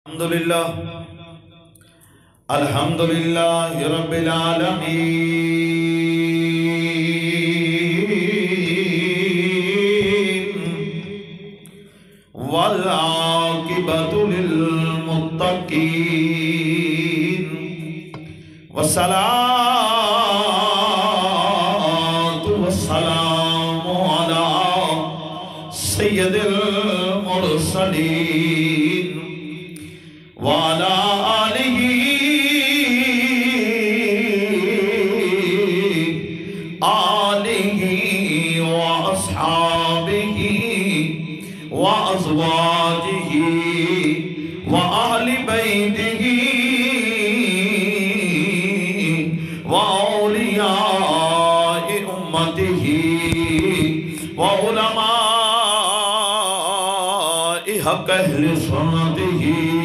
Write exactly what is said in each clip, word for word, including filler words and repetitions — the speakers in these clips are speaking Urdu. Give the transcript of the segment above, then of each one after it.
الحمدللہ الحمدللہ رب العالمین والعاقبۃ للمتقین والصلاة والسلام علی سید المرسلین وعلى آله آله وأصحابه وأزواجه وأهل بيته وأولياء أمته وعلماء حق أهل سنته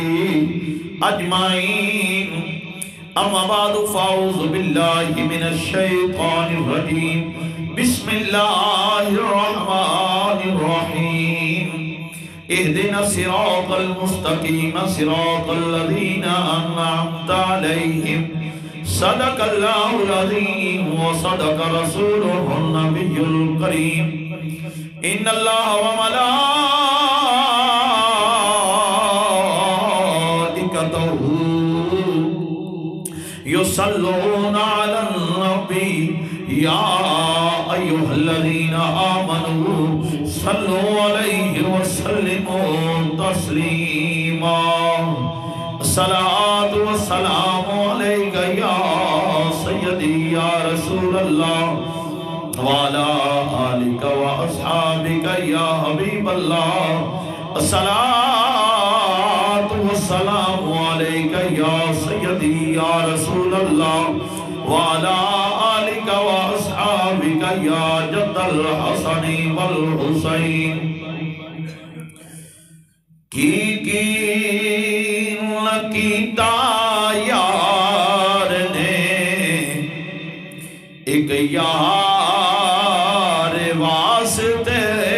اجمعین اما بعد فاعوذ باللہ من الشیطان الرجیم بسم اللہ الرحمن الرحیم اہدنا الصراط المستقیم صراط الذین انعمت علیہم صدق اللہ العظیم وصدق رسولہ النبی الکریم ان اللہ وملائکتہ يصلون على النبي يا أيها الذين آمنوا صلوا عليه وسلموا تسليما الصلاة والسلام عليك يا سيدي يا رسول الله وعلى آلك وأصحابك يا حبيب الله الصلاة والسلام عليك يا سيدي يا رسول الله وعلى آلك وأصحابك يا جد الحسن والحسين کی کی لکیتا یار نے ایک یار واسطے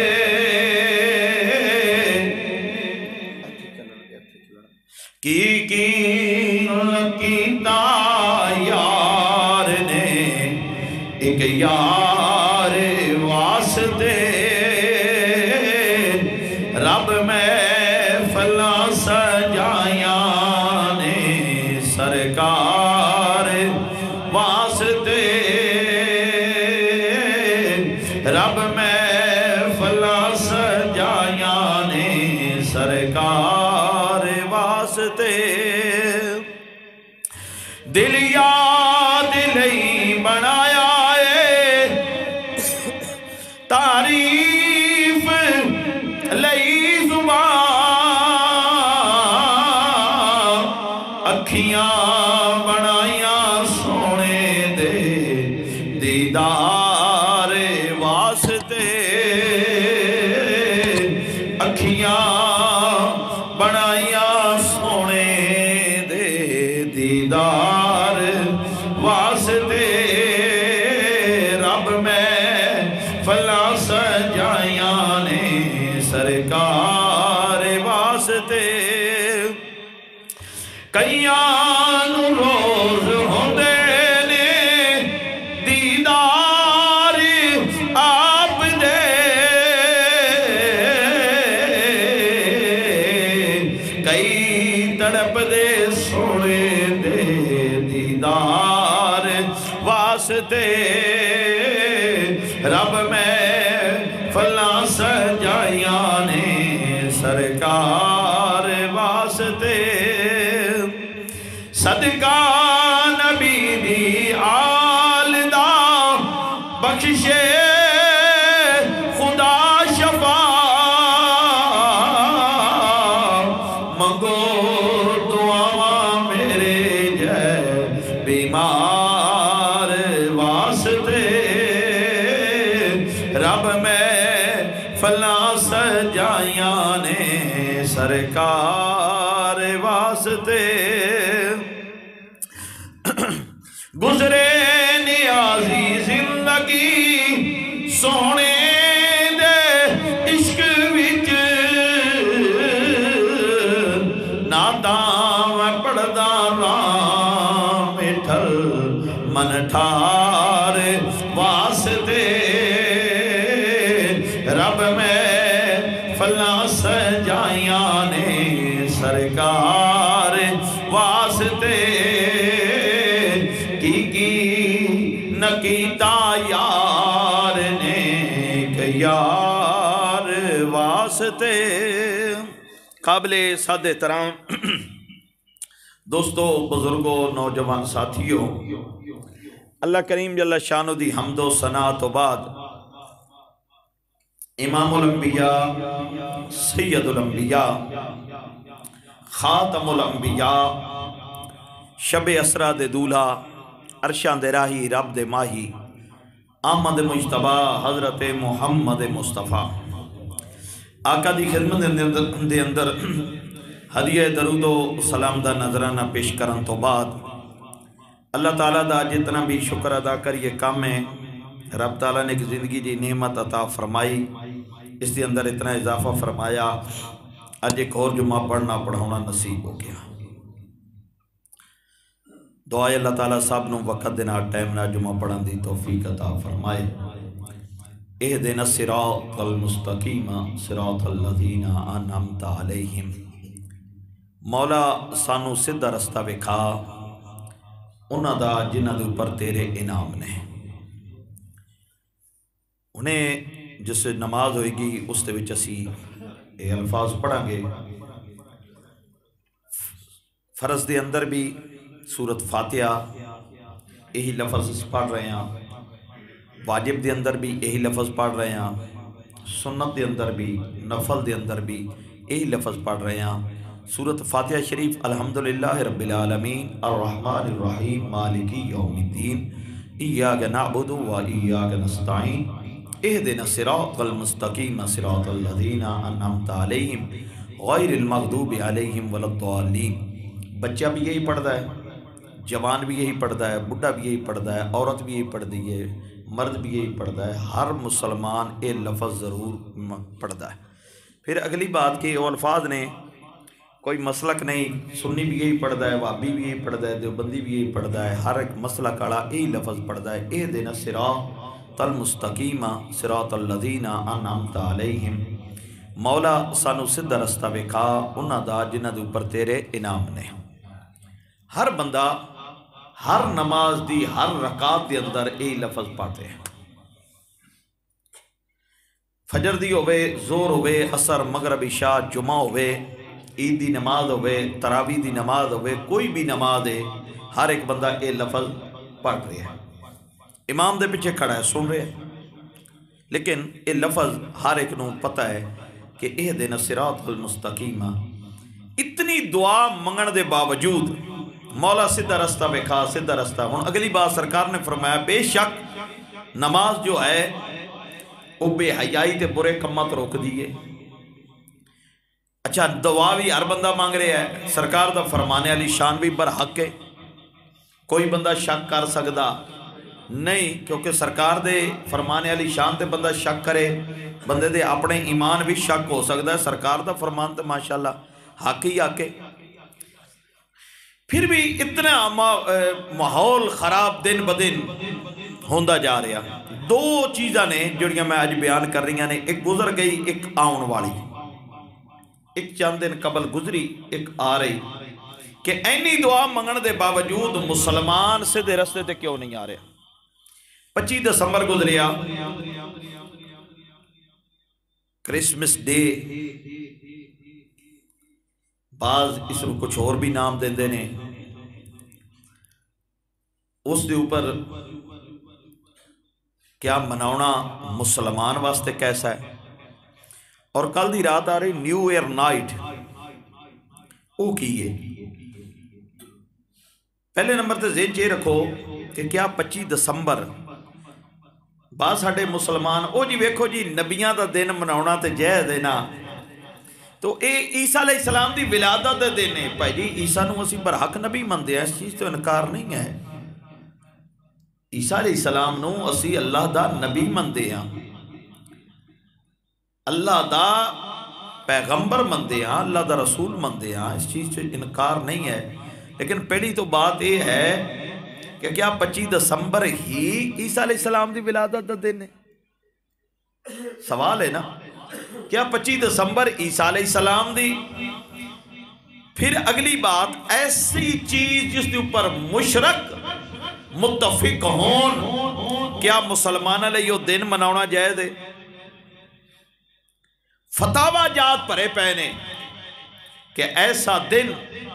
کی کی لکیتا یار نے ایک یار واسطے رب میں فلا سجایاں نے سرکار واسطے رب میں فلا سجایاں نے سرکار واسطے دل یاد لئی بنایا ہے تعریف لئی زبان اکھیاں بنائیاں سونے دے دیدار واسطے اکھیاں بنائیاں سونے دے دیدار واسطے رب میں فلا سجایاں نے سرکار واسطے کئیاں روز ہوندے نے دیدار آپ دے کئی تڑپ دے سونے دے دیدار واسطے رب میں فلا سجایاں نے سرکار واسطے صدقہ نبی دی آل دا بخشے خدا شفا منگو دعاواں میرے جے بیمار واسطے رب میں فلا سجایاں نے سرکار واسطے گزرے نیازی زندگی سونے دے عشق وچ میں پڑھدا رام مٹھل من ٹھار واسطے رب میں فلاں سجائیاں نے سرکار واسطے کی کی نکیتا یار نے کہ یار واسطے۔ قابل صد احترام دوستو، بزرگوں، نوجوان ساتھیوں، اللہ کریم جل شانہ دی حمد و ثنا تو بعد امام الانبیاء، سید الانبیاء، خاتم الانبیاء، شب اسرا دے دولہا، عرشاں دے راہی، رب دے ماہی، احمد مجتبہ حضرت محمد مصطفیٰ آقا دی خدمت دے اندر ہدیہ درود و سلام دا نظرانہ پیش کرن تو بعد اللہ تعالیٰ دا جتنا بھی شکر ادا کر یہ کام ہے، رب تعالیٰ نے ایک زندگی دی نعمت عطا فرمائی، اس دے اندر اتنا اضافہ فرمایا، آج ایک اور جمعہ پڑھنا پڑھونا نصیب ہو گیا۔ دعائے اللہ تعالیٰ صاحب نو وقت دینا ٹائم نہ جمعہ پڑھن دی توفیق عطا فرمائے۔ اہدنا الصراط المستقیم صراط الذین انعمت علیہم، مولا سانو سدھا رستہ وکھا انہاں دا جنہاں دے اوپر تیرے انعام نے۔ انہیں جس نماز ہوئے گی اس دے وچ اسی اے الفاظ پڑھا گے۔ فرض دے اندر بھی سورت فاتحہ یہی لفظ پڑھ رہے ہیں، واجب دے اندر بھی یہی لفظ پڑھ رہے ہیں، سنت دے اندر بھی، نفل دے اندر بھی یہی لفظ پڑھ رہے ہیں۔ سورت فاتحہ شریف الحمدللہ رب العالمین الرحمن الرحیم مالکی یوم الدین ایاک نعبد و ایاک نستعین اہدنا الصراط المستقیم صراط الذین انعمت علیہم غیر المغضوب علیہم ولا الضالین۔ بچہ بھی یہی پڑھتا ہے، جوان بھی یہی پڑھتا ہے، بڑھا بھی یہی پڑھتا ہے، عورت بھی یہی پڑھتی ہے، مرد بھی یہی پڑھتا ہے، ہر مسلمان یہ لفظ ضرور پڑھتا ہے۔ پھر اگلی بات کہ وہ الفاظ نے کوئی مسلک نہیں، سنی بھی یہی پڑھتا ہے، وہابی بھی یہی پڑھتا ہے، دیوبندی بھی یہی پڑھتا ہے، ہر ایک مسلک والا یہی لفظ پڑھتا ہے، اہدنا الصراط المستقیم صراط الذین انعمت علیہم، مولا سانو سدھا رستہ وکھا انہاں دا جنہاں دے اوپر تیرے انعام نے۔ ہر بندہ ہر نماز دی ہر رکعت دے اندر یہی لفظ پڑھتے ہیں، فجر دی ہوئے، زور ہوئے، عصر، مغرب، عشاء، جمعہ ہوئے، عید دی نماز ہوئے، تراویح دی نماز ہوئے، کوئی بھی نماز ہے، ہر ایک بندہ یہ لفظ پڑھ رہے ہیں، امام دے پیچھے کھڑا ہے، سن رہے ہیں، لیکن یہ لفظ ہر ایک نو پتہ ہے کہ اہدنا الصراط المستقیم۔ اتنی دعا منگن دے باوجود مولا سدھا رستہ وکھا، سدھا رستہ۔ ہن اگلی بات سرکار نے فرمایا بے شک نماز جو ہے وہ بے حیائی تے برے کمات روک دیئے۔ اچھا دعا بھی ہر بندہ مانگ رہے ہے، سرکار دا فرمانے علی شان بھی برحق ہے، کوئی بندہ شک کر سکدا نہیں، کیونکہ سرکار دے فرمانے علی شان تے بندہ شک کرے بندے دے اپنے ایمان بھی شک ہو سکدا ہے، سرکار دا فرمان تے ماشاءاللہ حق ہی حق ہے۔ پھر بھی اتنا ماحول خراب دن بدن ہوندہ جا رہا، دو چیزاں نے جڑیاں میں آج بیان کر رہی ہیں، ایک گزر گئی، ایک آن والی، ایک چند دن قبل گزری، ایک آ رہی، کہ اینی دعا منگن دے باوجود مسلمان سیدھے رستے تے کیوں نہیں آ رہے۔ پچیس دسمبر گزریا، کرسمس ڈے، بعض اس میں کچھ اور بھی نام دیندے نے، اس دے اوپر کیا مناونا مسلمان واسطے کیسا ہے۔ اور کل دی رات آ رہی نیو ایئر نائٹ، وہ کیے پہلے نمبر تے ذہن چے رکھو کہ کیا پچیس دسمبر بعض ساڑھے مسلمان او جی ویکھو جی نبیاں دا دن مناونا تے جہ دینا، تو اے عیسیٰ علیہ السلام دی ولادت دے دینے پائی جی عیسیٰ نو اسی برحق نبی من دے، اس چیز تو انکار نہیں ہے، عیسیٰ علیہ السلام نو اسی اللہ دا نبی من دے ہیں، اللہ دا پیغمبر مندے ہاں، اللہ دا رسول مندے ہاں، اس چیز سے انکار نہیں ہے، لیکن پہلی تو بات یہ ہے کہ کیا پچی دسمبر ہی عیسیٰ علیہ السلام دی ولادت دا دن ہے؟ سوال ہے نا، کیا پچی دسمبر عیسیٰ علیہ السلام دی؟ پھر اگلی بات، ایسی چیز جس کے اوپر مشرک متفق ہون، کیا مسلمانہ لئے یہ دن مناونا جائز ہے؟ فتاوہ جات پرے پہنے کہ ایسا دن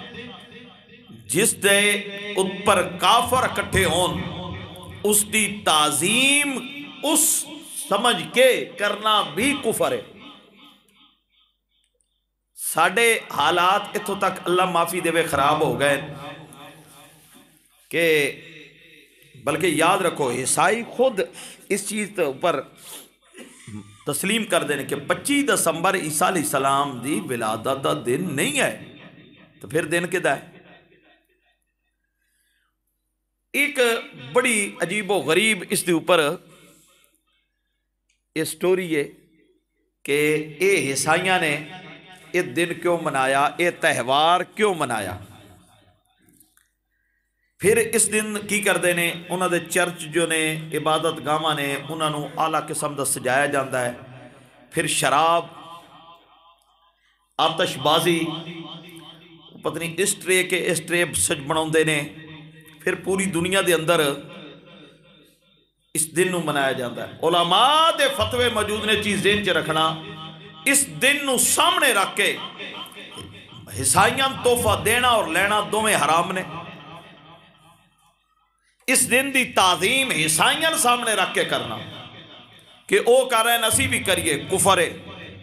جس دے اوپر کافر اکٹھے ہون، اس دی تعظیم اس سمجھ کے کرنا بھی کفر ہے۔ ساڑھے حالات اتھو تک اللہ معافی دے وے خراب ہو گئے کہ بلکہ یاد رکھو عیسائی خود اس چیز پر تسلیم کر دینے کہ پچی دسمبر عیسیٰ علیہ السلام دی ولادت دا دن نہیں ہے، تو پھر دن کدھا ہے؟ ایک بڑی عجیب و غریب اس دے اوپر یہ سٹوری ہے کہ اے عیسائیاں نے یہ دن کیوں منایا، یہ تہوار کیوں منایا۔ پھر اس دن کی کر دینے انہوں نے چرچ جو نے عبادت گاہاں نے انہوں نے اعلیٰ قسم دا سجایا جاندہ ہے، پھر شراب، آتش بازی، پتنی اس ٹرے کے اس ٹرے سج بناؤں دینے، پھر پوری دنیا دے اندر اس دن نو منایا جاندہ ہے۔ علماء دے فتوے موجود نے چیز دن چ رکھنا، اس دن نو سامنے رکھ کے عیسائیاں تحفہ دینا اور لینا دو میں حرام نے۔ اس دن دی تعظیم عیسائیاں سامنے رکھ کے کرنا کہ او کر رہے ہیں اسی بھی کریے، کفر ہے۔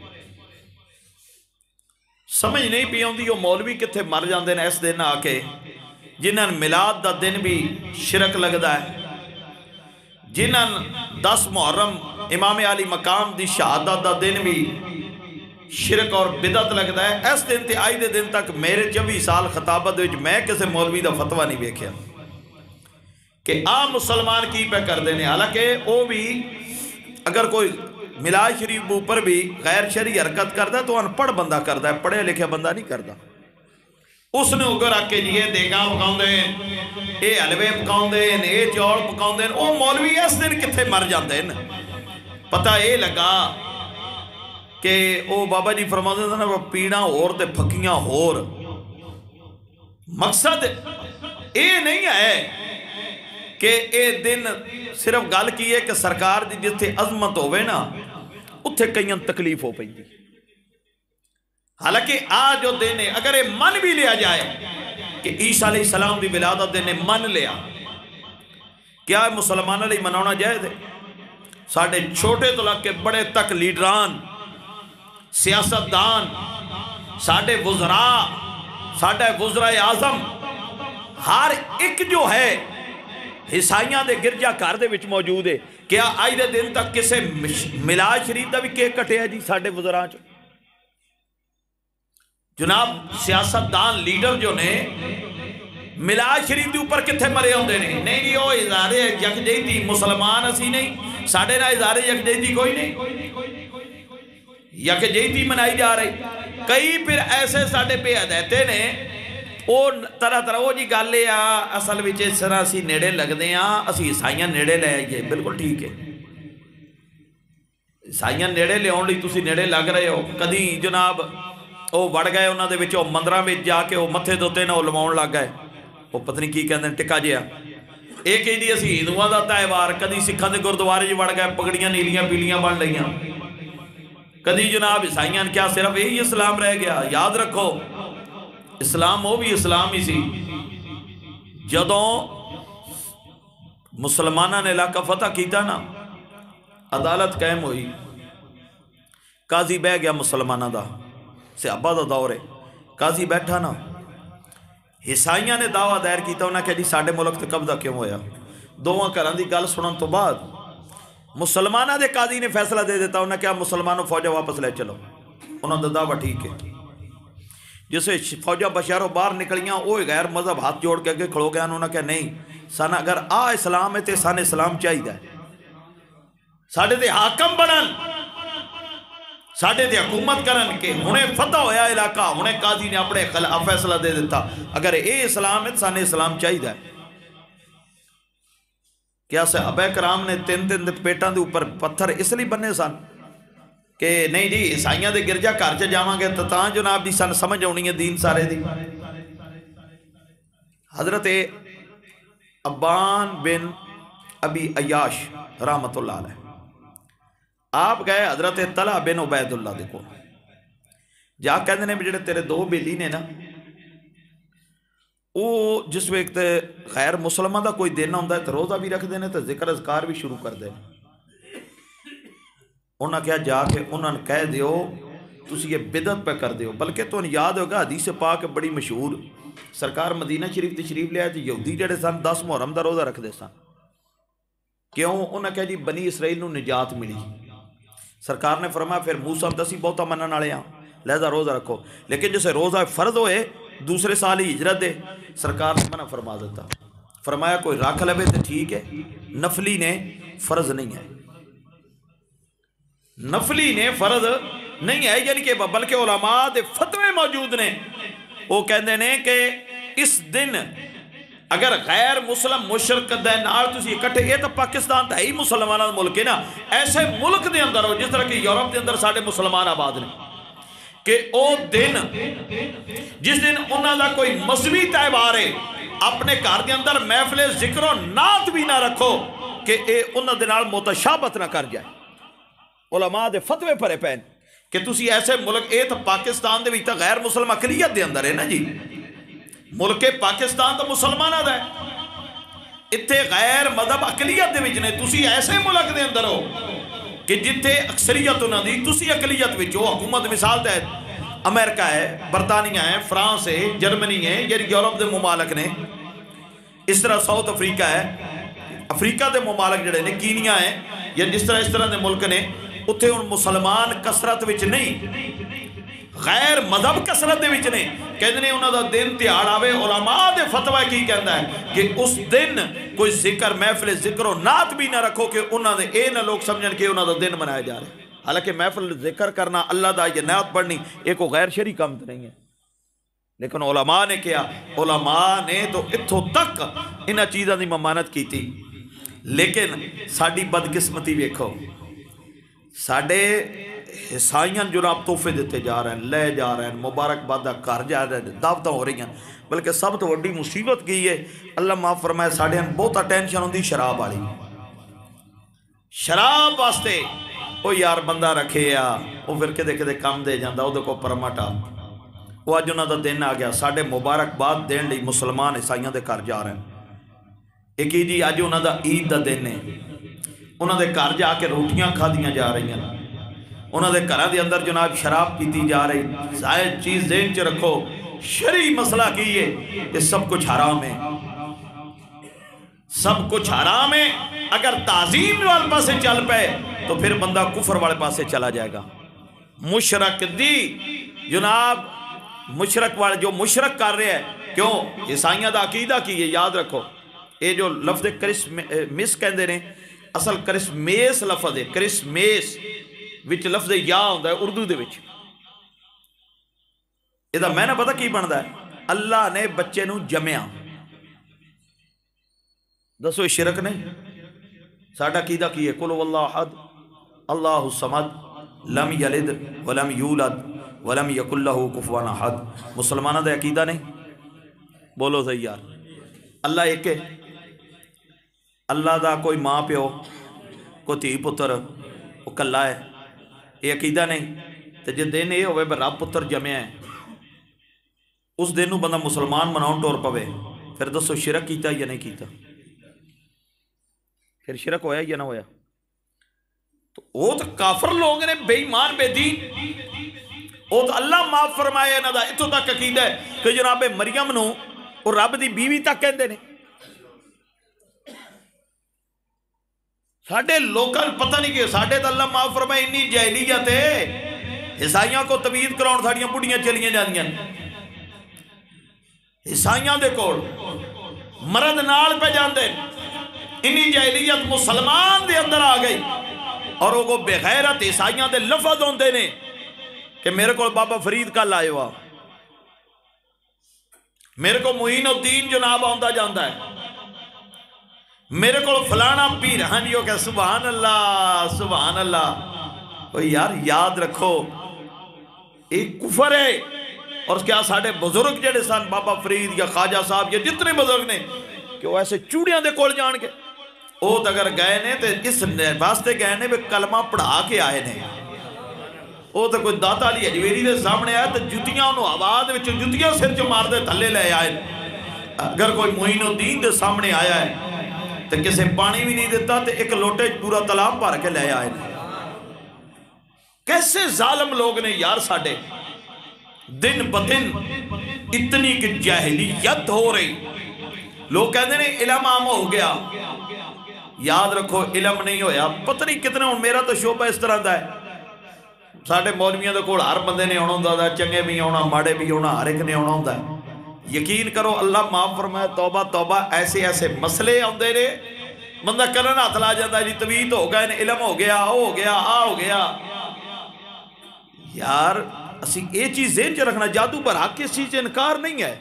سمجھ نہیں پی ہوندی وہ مولوی کتھے مر جاندے نے اس دن آ کے، جنہاں میلاد دا دن بھی شرک لگدا ہے، جنہاں دس محرم امام علی مقام دی شہادت دا دن بھی شرک اور بدعت لگدا ہے۔ اس دن تے آئی دے دن تک میرے چوبی سال خطابت وچ میں کسے مولوی دا فتوہ نہیں دیکھیا کہ عام مسلمان کی پہ کر دینے، حالانکہ وہ بھی اگر کوئی میلاد شریف اوپر بھی غیر شرعی حرکت کرتا ہے تو ان پڑھ بندہ کرتا ہے، پڑھے لکھے بندہ نہیں کرتا۔ اس نے اگر آ کے یہ دیگاں پکاؤں دیں، اے حلوے پکاؤں دیں، اے چوڑ پکاؤں دیں، وہ مولوی اس دن کتھے مر جاندے ہیں۔ پتہ اے لگا کہ وہ بابا جی فرماتے ہیں وہ پیڑاں اور تے پھکیاں ہور۔ مقصد اے نہیں ہے کہ اے دن صرف گل کی ہے کہ سرکار دی جتھے عظمت ہوئے نا اتھے کئیاں تکلیف ہو پئی دی۔ حالانکہ آج جو دن ہے اگر یہ من بھی لیا جائے کہ عیسیٰ علیہ السلام دی ولادت دن من لیا، کیا مسلمان علیہ مناونا جائے دے؟ ساڑھے چھوٹے تو لگ کے بڑے تک لیڈران، سیاستدان، ساڑھے وزراء، ساڑھے وزراء اعظم، ہر ایک جو ہے عیسائیاں دے گرجا گھر دے وچ موجود ہے۔ کیا آج دے دن تک کسے میلاد شریف دا بھی کیک کٹے ہے جی ساڑھے وزراء چ؟ جناب سیاستدان لیڈر جو نے میلاد شریف دے اوپر کتھے مرے ہوندے نے؟ نہیں جی وہ اظہار یکجہتی مسلمان اسی نہیں، ساڑھے نہ اظہار یکجہتی کوئی نہیں، یکجہتی منائی جا رہی۔ کئی پھر ایسے ساڑھے پہ ہدایتے نے وہ طرح طرح وہ جی گل ہے اصل وچ اس طرح اسی نیڑے لگدے ہاں، اسی عیسائیاں نیڑے لے آئیے، بالکل ٹھیک ہے۔ عیسائیاں نیڑے لے آن لی تسی نیڑے لگ رہے ہو، کدی جناب وہ وڑ گئے انہاں دے وچ وہ مندراں وچ جا کے وہ متھے دوتے نہ وہ لواؤن لگ گئے، وہ پتہ نہیں کی کہندے ٹکا جیا۔ ایک ہی دی اسی ہندوؤں دا تہوار، کدی سکھاں دے گردوارے جی وڑ گئے، پگڑیاں نیلیاں پیلیاں بن لئیاں، کدی جناب عیسائیاں کیا صرف یہی اسلام رہ گیا؟ یاد رکھو اسلام وہ بھی اسلام ہی سی۔ جدوں مسلمانہ نے علاقہ فتح کیتا نا، عدالت قائم ہوئی، قاضی بہ گیا مسلمانہ دا، صحابہ دا دور ہے، قاضی بیٹھا نا، عیسائیاں نے دعویٰ دائر کیتا انہاں کہ جی ساڑھے ملک تے قبضہ کیوں ہویا؟ دوواں گھراں دی گل سنن تو بعد مسلمانہ دے قاضی نے فیصلہ دے دیتا انہاں کہ مسلمانوں فوجہ واپس لے چلو، انہاں دا دعویٰ ٹھیک ہے۔ جسے فوجہ بشاروں باہر نکلیاں وہ غیر مذہب ہاتھ جوڑ کے اگے کھڑو گیا، انہوں نے کہا نہیں سانا اگر آ اسلام ہے تے سانے اسلام چاہی دا ہے، ساڑھے تے حاکم بنن، ساڑھے دے حکومت کرن کے انہیں فتح ہویا علاقہ انہیں قاضی نے اپنے فیصلہ دے دیتا اگر اے اسلام ہے سانے اسلام چاہی دا ہے کیا صحابہ کرام نے تین تین پیٹاں دے اوپر پتھر اس لیے بننے سن کہ نہیں جی عیسائیاں دے گرجا گھر چ جاواں گے تو تاں جناب دی سن سمجھ آنی ہے دین سارے دی حضرت ابان بن ابی عیاش رحمت اللہ علیہ آپ گئے حضرت طلحہ بن عبید اللہ دیکھو جا کہندے نے جڑے تیرے دو بیلی نے نا وہ جس وقت خیر مسلمان دا کوئی دن ہوندا ہے تو روزہ بھی رکھ دینے تو ذکر اذکار بھی شروع کر دے انہاں کیا جا کے انہاں نے کہہ دیو تسی یہ بدعت پہ کر دیو بلکہ تو یاد ہوگا حدیث پاک بڑی مشہور سرکار مدینہ شریف تشریف لے آئے تو یہودی جڑے سن دس محرم دا روزہ رکھ دے سن کیوں انہاں کہا جی بنی اسرائیل نو نجات ملی سرکار نے فرمایا پھر موسیٰ دسی بہتا منن والے ہاں لہذا روزہ رکھو لیکن جسے روزہ فرض ہوئے دوسرے سال ہی ہجرت دے سرکار نے منع فرما دیتا فرمایا کوئی رکھ لے تو ٹھیک ہے نفلی نے فرض نہیں ہے نفلی نے فرض نہیں ہے یعنی کہ بلکہ علماء دے فتوے موجود نے وہ کہندے نے کہ اس دن اگر غیر مسلم مشرق دے نال تسی اکٹھے یہ تو پاکستان تا ہی مسلمانوں ملک ہے نا ایسے ملک دے اندر ہو جس طرح کہ یورپ دے اندر ساڑھے مسلمان آباد نے کہ او دن جس دن انہاں دا کوئی مذہبی تہوار ہے اپنے گھر دے اندر محفل ذکر و نعت بھی نہ رکھو کہ اے انہاں دے نال متشابہت نہ کر جائے علماء دے فتوے پرے پین کہ تسی ایسے ملک اے تو پاکستان دے بھی تا غیر مسلم اقلیت دے اندر ہے نا جی ملک پاکستان تو مسلمانہ دا ہے اتھے غیر مذہب اقلیت دے وچ نے تسی ایسے ملک دے اندر ہو کہ جتھے اکثریت انہاں دی تسی اقلیت وچ ہو حکومت مثال دے امریکہ ہے برطانیہ ہے فرانس ہے جرمنی ہے یعنی یورپ دے ممالک نے اس طرح ساؤتھ افریقہ ہے افریقہ دے ممالک جڑے نے کینیا ہے یا جس طرح اس طرح دے ملک نے اتھے ان مسلمان کثرت وچ نہیں غیر مذہب کثرت دے وچ نے کہندے نے انہاں دا دن تہاڑ آوے علماء دے فتوی کی کہندا ہے کہ اس دن کوئی ذکر محفل ذکر و نعت بھی نہ رکھو کہ انہاں دے اے نہ لوگ سمجھن کہ انہاں دا دن منایا جا رہا ہے حالانکہ محفل ذکر کرنا اللہ دا یہ نعت پڑھنی ایک کو غیر شرعی کام تو نہیں ہے لیکن علماء نے کیا علماء نے تو اتھوں تک انہاں چیزاں دی ممانت کی تھی لیکن ساڑی بدقسمتی ویکھو ساڑے عیسائیاں جناب تحفے دیتے جا رہے ہیں لے جا رہے ہیں مبارک بادہ کر جا رہے ہیں دعوتیں ہو رہی ہیں بلکہ سب تو وڈی مصیبت کی ہے اللہ معاف فرمائے ساڑے ہیں بہت ٹینشن ہوندی شراب والی شراب واسطے وہ یار بندہ رکھے یا وہ پھر کدے کدے کام دے جاندہ وہ دیکھو پرمٹا وہ آج انہوں دا دن آ گیا ساڑے مبارک باد دین لی مسلمان عیسائیاں دے کر جا رہے ہیں ایک ہی جی آج انہوں دا عید دا دن ہے انہوں دے کر جا کے روٹیاں کھا دیاں جا رہی ہیں انہوں دے گھراں دے اندر جناب شراب پیتی جا رہی زائد چیز ذہن چ رکھو شرعی مسئلہ کی ہے کہ سب کچھ حرام ہے سب کچھ حرام ہے اگر تعظیم والے پاسے چل پے تو پھر بندہ کفر والے پاسے چلا جائے گا مشرک دی جناب مشرک والے جو مشرک کر رہے ہیں کیوں عیسائیاں دا عقیدہ کی یہ یاد رکھو یہ جو لفظ کرسمس کہندے نے اصل کرسمیس لفظ ہے کرسمیس وچ لفظ یا ہوندہ ہے اردو دے وچ یہ میں نے پتا کی بندا ہے اللہ نے بچے نو جمعیا دسو شرک نے ساڈا عقیدہ کی ہے قل هو اللہ احد اللہ الصمد لم یلد ولم یولد ولم یکن له کفوا احد مسلمانوں دا عقیدہ نہیں بولو صحیح یار اللہ ایک ہے اللہ دا کوئی ماں پیو کوئی تھی پتر وہ کلا ہے یہ عقیدہ نہیں تو جے دن یہ ہوئے رب پتر جمعیا ہے اس دن نو بندہ مسلمان مناؤں ٹور پوے پھر دسو شرک کیتا یا نہیں کیتا پھر شرک ہویا یا نہ ہویا تو وہ تو کافر لوگ نے بے ایمان بے دین وہ تو اللہ معاف فرمائے نہ دا اتو تک عقیدہ ہے کہ جناب مریم نو اور رب دی بیوی تک کہندے نے ساڑھے لوکاں پتہ نہیں کہ ساڑھے تو اللہ معاف فرمائے انی جاہلیت ہے عیسائیاں کو تبعید کراؤں ساڑھیاں بڑیاں چلیاں جاندیاں عیسائیاں دے کول مرد نال پہ جاندے انی جاہلیت مسلمان دے اندر آ گئی اور وہ بغیرت عیسائیاں دے لفظ ہوندے نے کہ میرے کو بابا فرید کل آئے ہوا، میرے کو معین الدین جناب آندا جاندا ہے، میرے کو فلانا پیر، ہاں جی وہ کہ سبحان اللہ سبحان اللہ۔ او یار یاد رکھو ایک کفر ہے، اور کیا ساڑھے بزرگ جڑے سن بابا فرید یا خواجہ صاحب یا جتنے بزرگ نے کہ وہ ایسے چوڑیاں دے کول جان کے وہ تو اگر گئے نے تو اس واسطے گئے نے بھی کلمہ پڑھا کے آئے نے، وہ تو کوئی داتا علی حجویری دے سامنے آیا تو جتیاں انہوں آواز وچ جتیاں سر چ مار دے تھلے لے آئے۔ اگر کوئی معین الدین دے سامنے آیا ہے تو کسے پانی بھی نہیں دیتا تو ایک لوٹے پورا تالاب بھر کے لے آئے۔ کیسے ظالم لوگ نے یار ساڈے، دن بدن اتنی کہ جاہلیت ہو رہی، لوگ کہتے ہیں علم عام ہو گیا، یاد رکھو علم نہیں ہویا، پتہ نہیں کتنے ہوں۔ میرا تو شعبہ اس طرح دا ہے، ساڑھے مولویاں دے کول ہر بندے نے ہونا ہوندا ہے، چنگے بھی ہونا ماڑے بھی ہونا، ہر ایک نے ہونا ہوندا ہے۔ یقین کرو اللہ معاف فرمائے، توبہ توبہ، ایسے ایسے مسئلے آندے نے بندہ کرن ہاتھ لا جاتا ہے جی تویت ہو گئے، علم ہو گیا، او ہو گیا، آ ہو گیا۔ یار اسی یہ چیز ذہن چ رکھنا، جادو برحق اس چیز سے انکار نہیں ہے،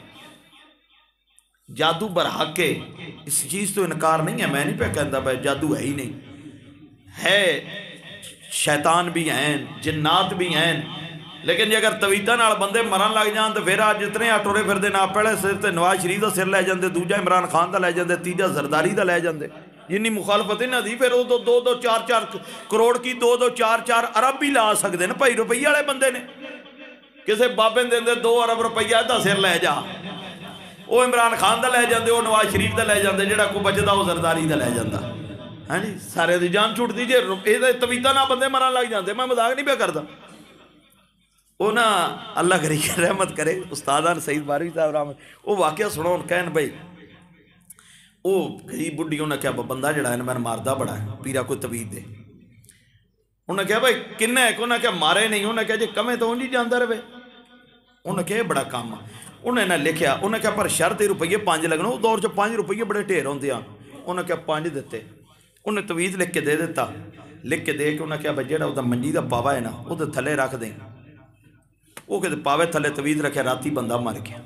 جادو برحق ہے اس چیز تو انکار نہیں ہے، میں نہیں پہ کہتا بھائی جادو ہے ہی نہیں ہے، شیطان بھی ہیں جنات بھی ہیں، لیکن اگر تویتہ نال بندے مرن لگ جان تو پھر آج جتنے آٹورے پھر دے نا پہلے سر تے نواز شریف دا سر لے جاندے، دوجہ عمران خان دا لے جاندے، تیجہ زرداری دا لے جاندے، جنہی مخالفت نہ دی پھر وہ دو دو دو چار چار کروڑ کی دو دو چار چار ارب بھی لا سکتے ہیں بھائی، روپیہ والے بندے نے کسے بابے دے دے دو ارب روپیہ دا سر لے جا، وہ عمران خان دا لے جاندے، وہ نواز شریف دا لے جاندے، جڑا کو بچدا وہ زرداری دا لے جاندہ، ہاں جی سارے دی جان چھوٹ دیجئے، یہ تویتہ نہ بندے مران لگ جاندے، میں مذاق نہیں پہ کرتا۔ وہ نا اللہ کری رحمت کرے استادان سعید باروی صاحب رحمت، وہ واقعہ سنو ان کہن بھائی وہ کئی بڑھیوں نے کہا بندہ جڑا ہے میں نے ماردہ بڑا ہے، پیرا کوئی توید دے، انہوں نے کہا بھائی کنہ ہے، انہوں نے کہا مارے نہیں، انہوں نے کہا جی کمیں تو انہی جاندہ رہے، انہوں نے کہا بڑا کام ہے، انہوں نے لکھیا، انہوں نے کہا پر شرط روپیے پانچ لگنا، وہ دور جو پانچ روپیے بڑے ٹھیر ہوندے ہیں، انہوں نے کہا پانچ دیتے، انہیں توید لکھ کے دے دیتا، لکھ کے دے کے انہیں کہا بھائی جیڑا وہ دا منجی دا پاوا ہے نا وہ دا تھلے رکھ دیں، وہ کہتے پاوے تھلے توید رکھے، راتی بندہ مر گیا۔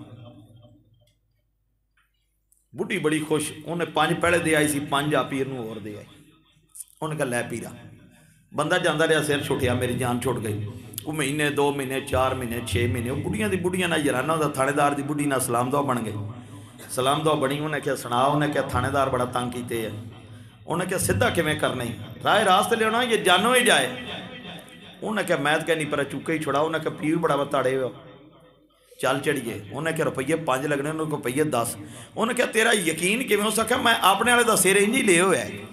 بڑی بڑی خوش، انہیں پانچ پہلے دے آئی سی، پانچ آ پیر نو اور دے آئی، انہیں کہا لے پیرا، بندہ جاندہ رہا سیر چھوٹیا، میری جان چھوٹ گئی، وہ مہینے دو مہینے چار مہینے چھ مہینے، وہ بڑیاں دی بڑیاں نہ یرانہ دا تھانے دار دی بڑی نہ سلام دعا بن گئی، سلام دعا بنی، انہیں کہا سنا، انہیں کہا تھانے دار بڑا تانگ کیتے ہیں، انہیں کہا صدہ کیویں کرنا ہی، رائے راست لے ہونا یہ جانو ہی جائے، انہیں کہا میت کہہ نہیں پر چوکے ہی چھوڑا، انہیں کہا پیر بڑا بتاڑے ہو چال چڑھئے، انہیں کہا روپیے پانچ لگنے، انہیں کہا روپیے دس، انہیں کہا تیرا یقین کیویں ہو سکا، میں اپنے والے دا سیر انجی لے ہوئے ہے۔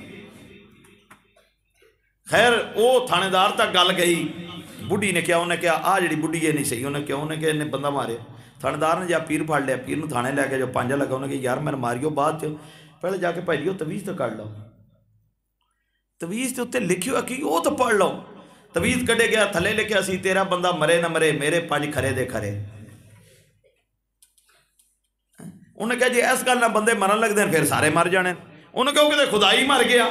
خیر وہ تھانے دار تک گل گئی، بڑھی نے کیا، انہیں کہا آ جڑی بڑھی یہ نہیں صحیح، انہیں کہا انہیں کہا انہیں بندہ مارے، تھانے دار نے جا پیر پھاڑ لیا، پیر نو تھانے لے کے جو پانچا لگا، انہیں کہا یار میں ماریو بعد چو پہلے جا کے پہلیو تویز تو کر لو، تویز تو اتنے لکھیو اکی وہ تو پڑھ لو، تویز کڑے گیا تھلے لکھیا سی تیرا بندہ مرے نہ مرے میرے پانچ کھرے دے کھرے، انہیں کہا جی ایس گل نہ بندے مرن لگ دیں پھر سارے مر جانے، انہیں کہا کہ خدائی مر گیا،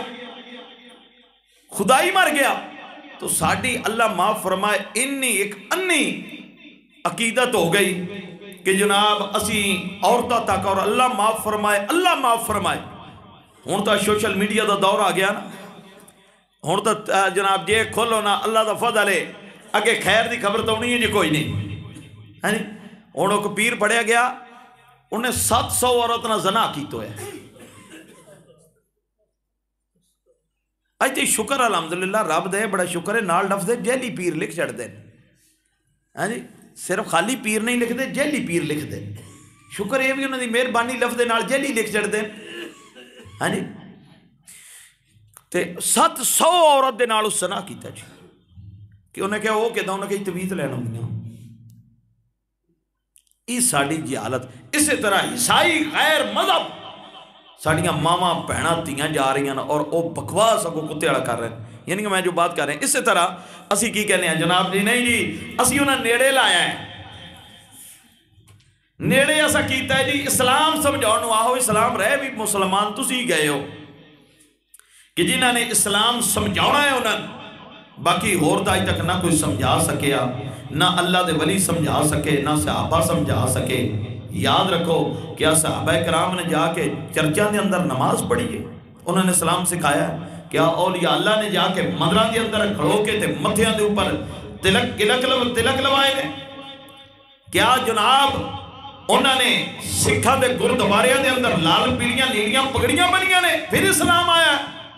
خدائی مر گیا، تو ساڑھی اللہ معاف فرمائے انی ایک انی عقیدت ہو گئی کہ جناب اسی عورتہ تک، اور اللہ معاف فرمائے اللہ معاف فرمائے ہون تا سوشل میڈیا دا دور آ گیا نا، ہون تا جناب جے کھولو نا اللہ دا فضل ہے، اگے خیر دی خبر تو نہیں ہے جی کوئی نہیں، ہونوں کو پیر پڑھیا گیا، انہیں سات سو عورت نہ زنا کی تو ہے، آج تے شکر الحمدللہ رب دے بڑا شکر ہے، نال لفظ جیلی پیر لکھ چڑھ دیں، ہاں جی صرف خالی پیر نہیں لکھ دے جیلی پیر لکھ دیں، شکر یہ بھی انہوں نے مہربانی لفظ نال جیلی لکھ چڑھ دیں، ہاں جی تے سات سو عورت دے نال اس سنا کیتا جی، کہ انہیں کہا وہ کہتا انہیں کہا تویت لینا ہوں، اس ساڑھی جی حالت، اسی طرح عیسائی غیر مذہب ساڑھیاں ماما پہنا تیاں جا رہی ہیں اور وہ بکواس کو کتے اڑا کر رہے ہیں، یعنی کہ میں جو بات کر رہے ہیں اسی طرح اسی کی کہنے ہیں جناب جی نہیں جی اسی انہیں نیڑے لایا ہے، نیڑے ایسا کیتا ہے جی اسلام سمجھاؤ نو آہو اسلام رہے بھی مسلمان تسی گئے ہو کہ جنہاں نے اسلام سمجھاؤنا ہے انہوں باقی ہور دا اج تک نہ کوئی سمجھا سکیا، نہ اللہ دے ولی سمجھا سکے، نہ صحابہ سمجھا سکے۔ یاد رکھو کیا صحابہ کرام نے جا کے چرچاں دے اندر نماز پڑھی ہے؟ انہوں نے سلام سکھایا؟ کیا اولیاء اللہ نے جا کے مندراں دے اندر کھڑو کے تے متھیاں دے اوپر تلک تلک تلک لوائے نے؟ کیا جناب انہوں نے سکھاں دے گردواریاں دے اندر لال پیلیاں نیلیاں پگڑیاں بنیاں نے پھر اسلام آیا؟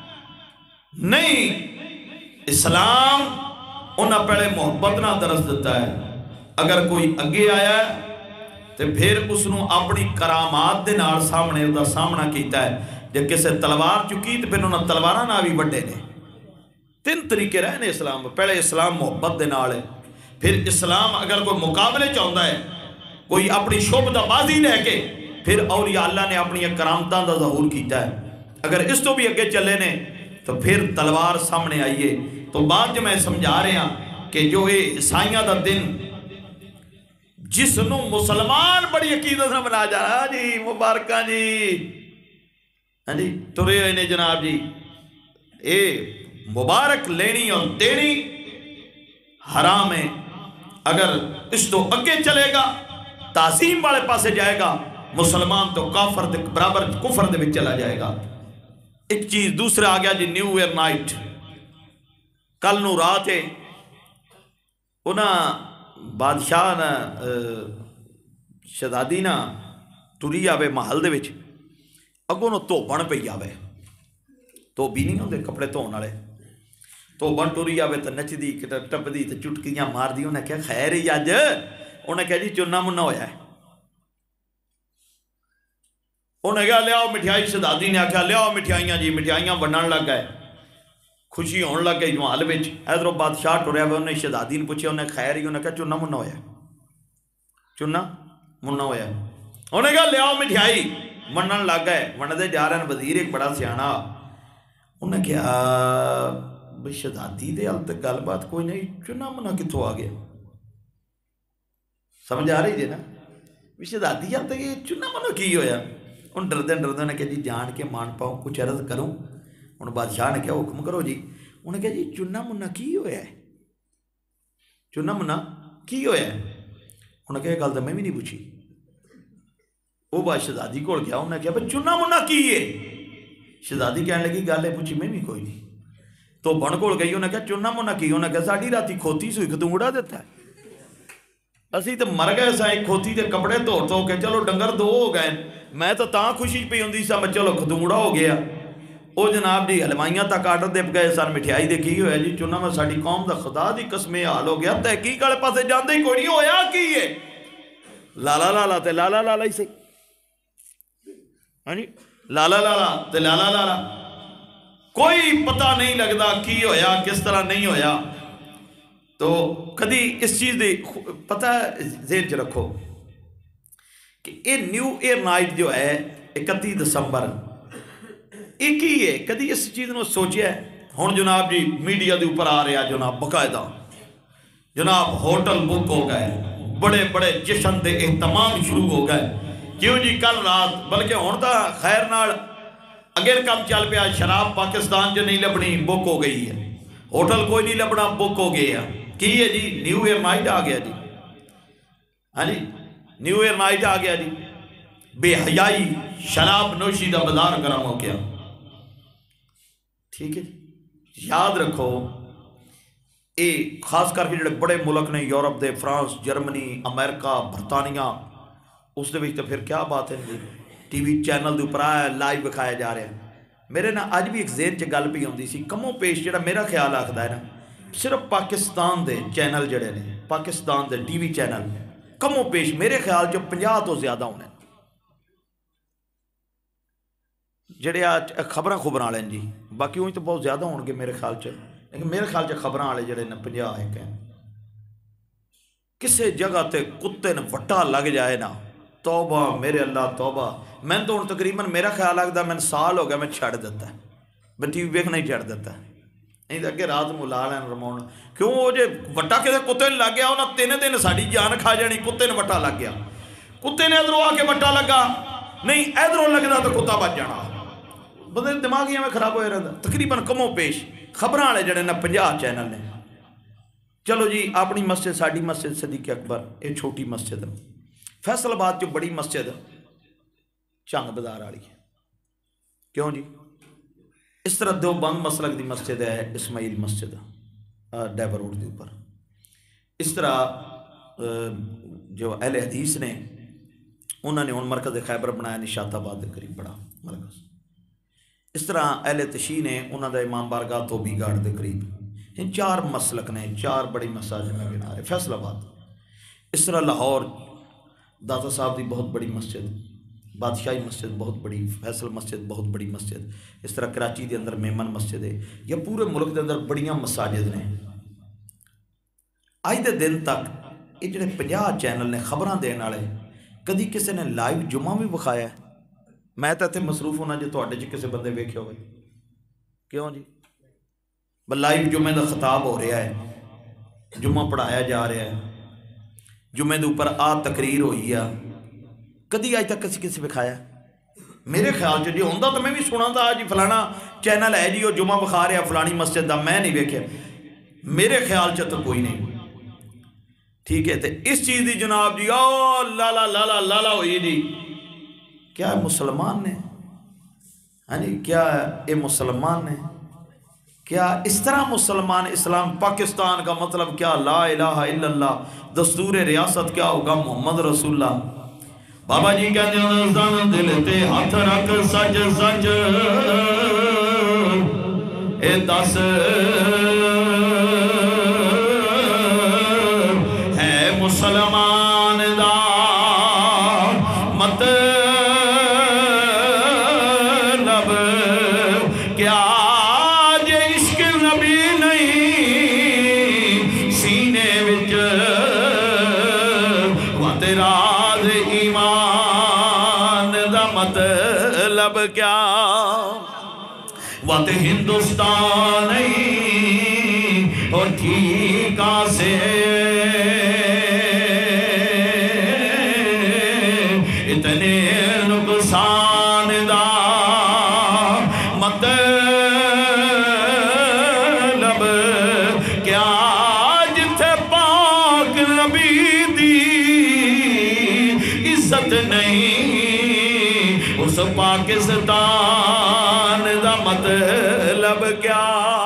نہیں، اسلام انہاں پہلے محبت نہ درس دیتا ہے۔ اگر کوئی اگے آیا ہے تو پھر اس نو اپنی کرامات دے نال سامنے دا سامنا کیتا ہے۔ جب کسے تلوار چکی تو پھر انہاں تلواراں نہ بھی بڑھے نے۔ تین طریقے رہنے اسلام، پہلے اسلام محبت دے نال ہے، پھر اسلام اگر کوئی مقابلے چاہتا ہے، کوئی اپنی شعبدہ بازی لے کے، پھر اولیاء اللہ نے اپنی کرامتاں دا ظہور کیتا ہے۔ اگر اس تو بھی اگے چلے نے تو پھر تلوار سامنے آئیے۔ تو بات جو میں سمجھا رہے ہیں کہ جو یہ عیسائیاں دا دن جس نو مسلمان بڑی عقیدت سے بنا جا رہا جی مبارکہ جی ہاں جی ترے ہوئے نے جناب جی، اے مبارک لینی اور دینی حرام ہے۔ اگر اس تو اگے چلے گا تعظیم والے پاسے جائے گا، مسلمان تو کافر دے برابر کفر دے بھی چلا جائے گا۔ ایک چیز دوسرا آ گیا جی نیو ایئر نائٹ، کل نو رات ہے انہاں بادشاہ نا شہزادی نا ٹری آوے محل دے وچ، اگوں نو دھوبن پئی آوے، دھوبی نہیں ہوندے کپڑے دھون والے، دھوبن ٹری آوے تے نچدی ٹپدی تے چٹکیاں مار دی۔ انہیں کہا خیر ہی اج، انہیں کہا جی چنا منا ہویا ہے۔ انہیں کہا لیاؤ مٹھائی، شہزادی نے آکھا لیاؤ مٹھائیاں جی، مٹھائیاں ونڈن لگ گئے، خوشی ہون لگ گئی محل وچ۔ ادھروں بادشاہ ٹریا ہوئے، انہیں شہزادی نے پوچھا، انہیں خیر ہی، انہیں کہا چنا منا ہویا ہے، چنا منا ہویا ہے۔ انہیں کہا لیاؤ مٹھائی، ونڈن لگ گئے، ونڈدے جا رہے ہیں۔ وزیر ایک بڑا سیانا، انہیں کہا بھئی شہزادی دے حال تک گل بات کوئی نہیں، چنا منا کتھوں آ گیا؟ سمجھ آ رہی جی نا؟ شہزادی حال تک یہ چنا منا کی ہویا؟ ان ڈردے ڈردے نے کہا جی جان کے مان پاؤں کچھ عرض کروں۔ انہوں بادشاہ نے کہا حکم کرو جی۔ انہیں کہا جی چنا منا کی ہویا ہے؟ چنا منا کی ہویا ہے؟ انہیں کہا گل تو میں بھی نہیں پوچھی۔ وہ بات شہزادی کو گیا، انہیں کہا بھئی چنا منا کی ہے؟ شہزادی کہنے لگی گل ہے پوچھی میں بھی کوئی نہیں۔ تو بن کو گئی، انہیں کہا چنا منا کی؟ انہیں کہا ساڑی راتی کھوتی سوئی کھتونگڑا دیتا ہے، اسی تو مر گئے سا ایک کھوتی دے کپڑے دھو دھو کے، چلو ڈنگر دو ہو گئے، میں تو تاں خوشی پہ ہوندی سا میں چلو کھتونگڑا ہو گیا۔ او جناب جی حلوائیاں تک آرڈر دے گئے سن، مٹھائی دے کی ہویا جی چنا میں ساڑی قوم دا خدا دی قسمیں حال ہو گیا، تحقیق والے پاسے جاندے ہی کوئی نہیں ہویا کی ہے؟ لالا لالا تے لالا لالا ہی سے، ہاں جی لالا لالا تے لالا لالا، کوئی پتہ نہیں لگدا کی ہویا کس طرح نہیں ہویا۔ تو کدی اس چیز دی پتہ ذہن چ رکھو کہ یہ نیو ایئر نائٹ جو ہے اکتی دسمبر ایک ہی ہے، کدی اس چیز نے سوچیا ہے؟ ہون جناب جی میڈیا دے اوپر آ رہا جناب باقاعدہ، جناب ہوٹل بک ہو گئے، بڑے بڑے جشن دے اہتمام شروع ہو گئے، کیوں جی کل رات، بلکہ ہون تا خیر نال اگر کم چل پیا، شراب پاکستان جو نہیں لبنی بک ہو گئی ہے، ہوٹل کوئی نہیں لبنا بک ہو گیا کی ہے جی نیو ایئر نائٹ آ گیا جی، ہاں جی نیو ایئر نائٹ آ گیا جی، بے حیائی شراب نوشی دا بازار گرم ہو گیا۔ ٹھیک ہے یاد رکھو، اے خاص کر کے جڑے بڑے ملک نے، یورپ دے، فرانس، جرمنی، امریکہ، برطانیہ، اس دے وچ تو پھر کیا بات ہے جی، ٹی وی چینل دے اوپر آیا لائیو دکھایا جا رہے ہیں۔ میرے نا اج بھی ایک ذہن چ گل پئی ہوندی سی، کموں پیش جڑا میرا خیال آکھدا ہے نا، صرف پاکستان دے چینل جڑے نے، پاکستان دے ٹی وی چینل کموں پیش میرے خیال چ پنجاہ تو زیادہ ہونے جڑے آج خبراں خبراں والے جی، باقی ہوئی تو بہت زیادہ ہون گے میرے خیال چ، لیکن میرے خیال چ خبراں والے جڑے نا پنجاہ ایک ہیں۔ کسے جگہ تے کتے نے وٹا لگ جائے نا، توبہ میرے اللہ توبہ، میں تو ہوں تقریباً میرا خیال لگتا میں سال ہو گیا میں چھڑ دیتا ہے، میں ٹی وی ویکھنا ہی چھڑ دیتا ہے، نہیں تو کہ رات ملا لین رمون، کیوں وہ جے وٹا کسے کتے نے لگ گیا انہاں تین دن ساڑی جان کھا جانی، کتے نے وٹا لگ گیا، کتے نے ادھروں آ کے وٹا لگا، نہیں ادھروں لگتا تو کتا بچ جانا، بندے دماغیاں میں خراب ہوئے رہتا۔ تقریباً کموں پیش خبراں والے جڑے نا پنجاہ چینل نے، چلو جی اپنی مسجد ساڑی مسجد صدیق اکبر یہ چھوٹی مسجد ہے، فیصل آباد جو بڑی مسجد چنگ بازار والی ہے، کیوں جی؟ اس طرح دیوبند مسلک دی مسجد ہے اسماعیل مسجد ڈیبر روڈ کے اوپر، اس طرح جو اہل حدیث نے انہوں نے ان مرکز خیبر بنایا نشاط آباد کے قریب بڑا مرکز، اس طرح اہل تشیع نے انہوں دا امام بارگاہ توبی گاڑ کے قریب، ان چار مسلک نے چار بڑی مساجد میں گنا رہے، فیصل آباد، اس طرح لاہور داتا صاحب دی بہت بڑی مسجد، بادشاہی مسجد بہت بڑی، فیصل مسجد بہت بڑی مسجد، اس طرح کراچی دے اندر میمن مسجد ہے، یا پورے ملک دے اندر بڑیاں مساجد نے۔ آج دے دن تک یہ جڑے پنجاہ چینل نے خبراں دین والے کدی کسی نے لائیو جمعہ بھی بخایا ہے؟ میں تو اتنے مصروف ہونا جو تواڈے چ کسی بندے ویکھے ہوئے، کیوں جی؟ لائیو جمعے دا خطاب ہو رہا ہے، جمعہ پڑھایا جا رہا ہے، جمعے دے اوپر آ تقریر ہوئی ہے، کدی آج تک کسی کسی بکھایا؟ میرے خیال چ جی ہوندا تو میں بھی سنا تھا جی فلانا چینل ہے جی وہ جمعہ بخا رہا فلانی مسجد دا، میں نہیں ویکھیا، میرے خیال چ تو کوئی نہیں، ٹھیک ہے؟ تو اس چیز دی جناب جی او لالا لالا لالا ہوئی جی، کیا مسلمان نے؟ ہاں جی کیا یہ مسلمان نے؟ کیا اس طرح مسلمان اسلام پاکستان کا مطلب کیا؟ لا الہ الا اللہ، دستور ریاست کیا ہوگا؟ محمد رسول اللہ۔ بابا جی کہتے ہیں دن دل تے ہاتھ رکھ سج سج اے دس ہے مسلمان دا مطلب کیا؟ مطلب کیا؟ وقت ہندوستان نہیں اور ٹھیکا سے اتنے نقصان دا مطلب کیا؟ جتھے پاک نبی دی عزت نہیں اس پاکستان دا مطلب کیا؟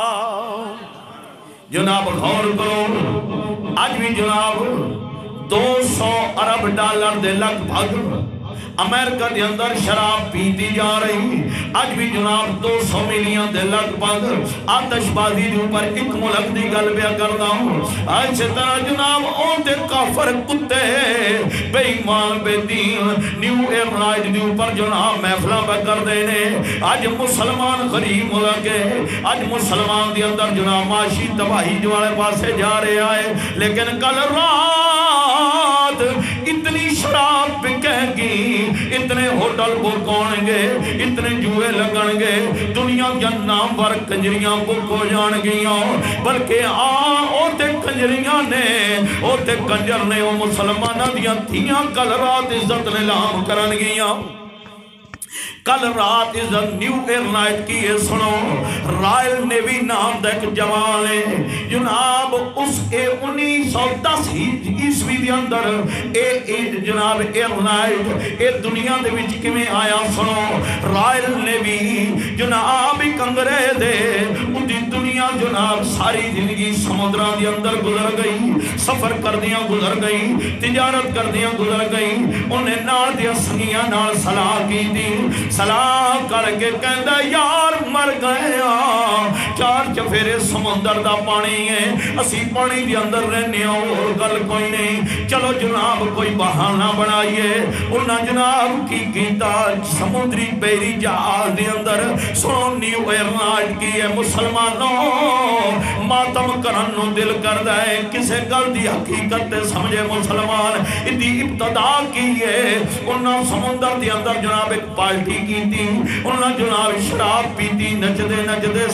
جناب غور کرو، آج بھی جناب دو سو ارب ڈالر دے لگ بھگ امریکہ دے اندر شراب پیتی جا رہی، آج بھی جناب دو سو ملین دے لگ بھگ آتش بازی دے اوپر ایک ملک دی گل بیا کرنا ہوں۔ آج سے طرح جناب اون دے کافر کتے بے ایمان بے دین نیو ایئر لائن دے اوپر جناب محفلہ بے کر دینے، آج مسلمان غریب ملک ہے، آج مسلمان دے اندر جناب معاشی تباہی جو والے پاسے جا رہے آئے، لیکن کل رات اتنی شراب بکیں گی، اتنے ہوٹل بک ہون گے، اتنے جوئے لگن گے، دنیا دیا نامور کنجریاں بک ہو جان گیاں، بلکہ آن اوتے کنجریاں نے اوتے کنجر نے او مسلمانہ دیا تھیاں کل رات عزت نیلام کرن گیاں۔ کل رات عزت نیو ایئر لائن کی ہے، سنو رائل نیوی نام دا ایک جوان ہے جناب، اس اے انیس سو دس عیسوی دے اندر اے اے جناب ایئر لائن اے دنیا دے وچ کیویں آیا؟ سنو رائل نیوی جناب ایک انگریز دے اُدی دنیا جناب ساری زندگی سمندران دے اندر گزر گئی، سفر کردیاں گزر گئی، تجارت کردیاں گزر گئی، انہیں نال دیا سنگیاں نال صلاح کی دی، سلام کر کے کہندہ یار مر گیا، چار چفیرے سمندر دا پانی ہے، اسی پانی دی اندر رہنے اور گل کوئی نہیں، چلو جناب کوئی بہانہ بنائیے، انہاں جناب کی کیتا سمندری بیری جہاز دی اندر سنو نیو ایئر لائن کی ہے، مسلمانوں ماتم کرنو دل کر دائے، کسے گل دی حقیقت سمجھے مسلمان، اتنی ابتدا کی ہے، انہاں سمندر دی اندر جناب ایک پارٹی کی تھی، انہاں جناب شراب پیتی نچدے نچدے سوں گئے،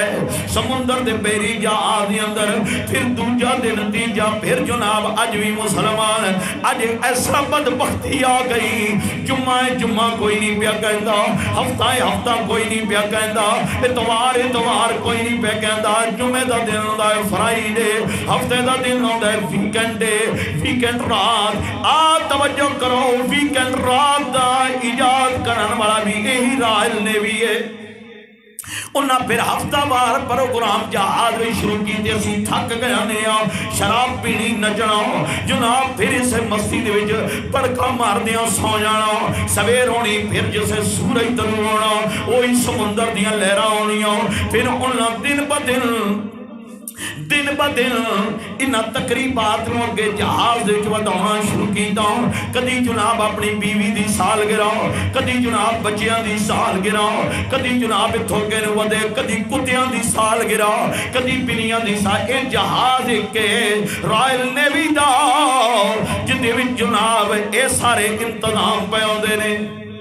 گئے سمندر دے بیری جہاز دے اندر پھر دوجا دن تیجا پھر جناب اج بھی مسلمان اج ایسا بدبختی آ گئی جمعہ جمعہ کوئی نہیں پیا کہندا ہفتہ ہفتہ کوئی نہیں پیا کہندا اتوار اتوار کوئی نہیں پیا کہندا جمعے دا دن ہوندا ہے فرائیڈے ہفتے دا دن ہوندا ہے ویکینڈ ڈے ویکینڈ رات آ توجہ کرو ویکینڈ رات دا ایجاد کرن والا بھی یہی رائل نیوی ہے انہاں پھر ہفتہ بار پروگرام جہاز بھی شروع کی تے اسی تھک گیا نے شراب پینی نچنا جناب پھر اسے مسجد وچ پڑکا مار دیاں سو جانا سویر ہونی پھر جسے سورج طلوع ہونا وہی سمندر دیاں لہراں ہونیاں پھر انہاں دن با دن دن با دن انہاں تقریبات نوں اگے جہاز وچ وداؤنا شروع کیتا کدی جناب اپنی بیوی دی سالگرہ کدی جناب بچیاں دی سالگرہ کدی جناب تھوکے نوں ودے کدی کتیاں دی سالگرہ کدی بلیاں دی سال اے جہاز کے رائل نیوی دا جدے وچ جناب اے سارے انتظام پے ہوندے نے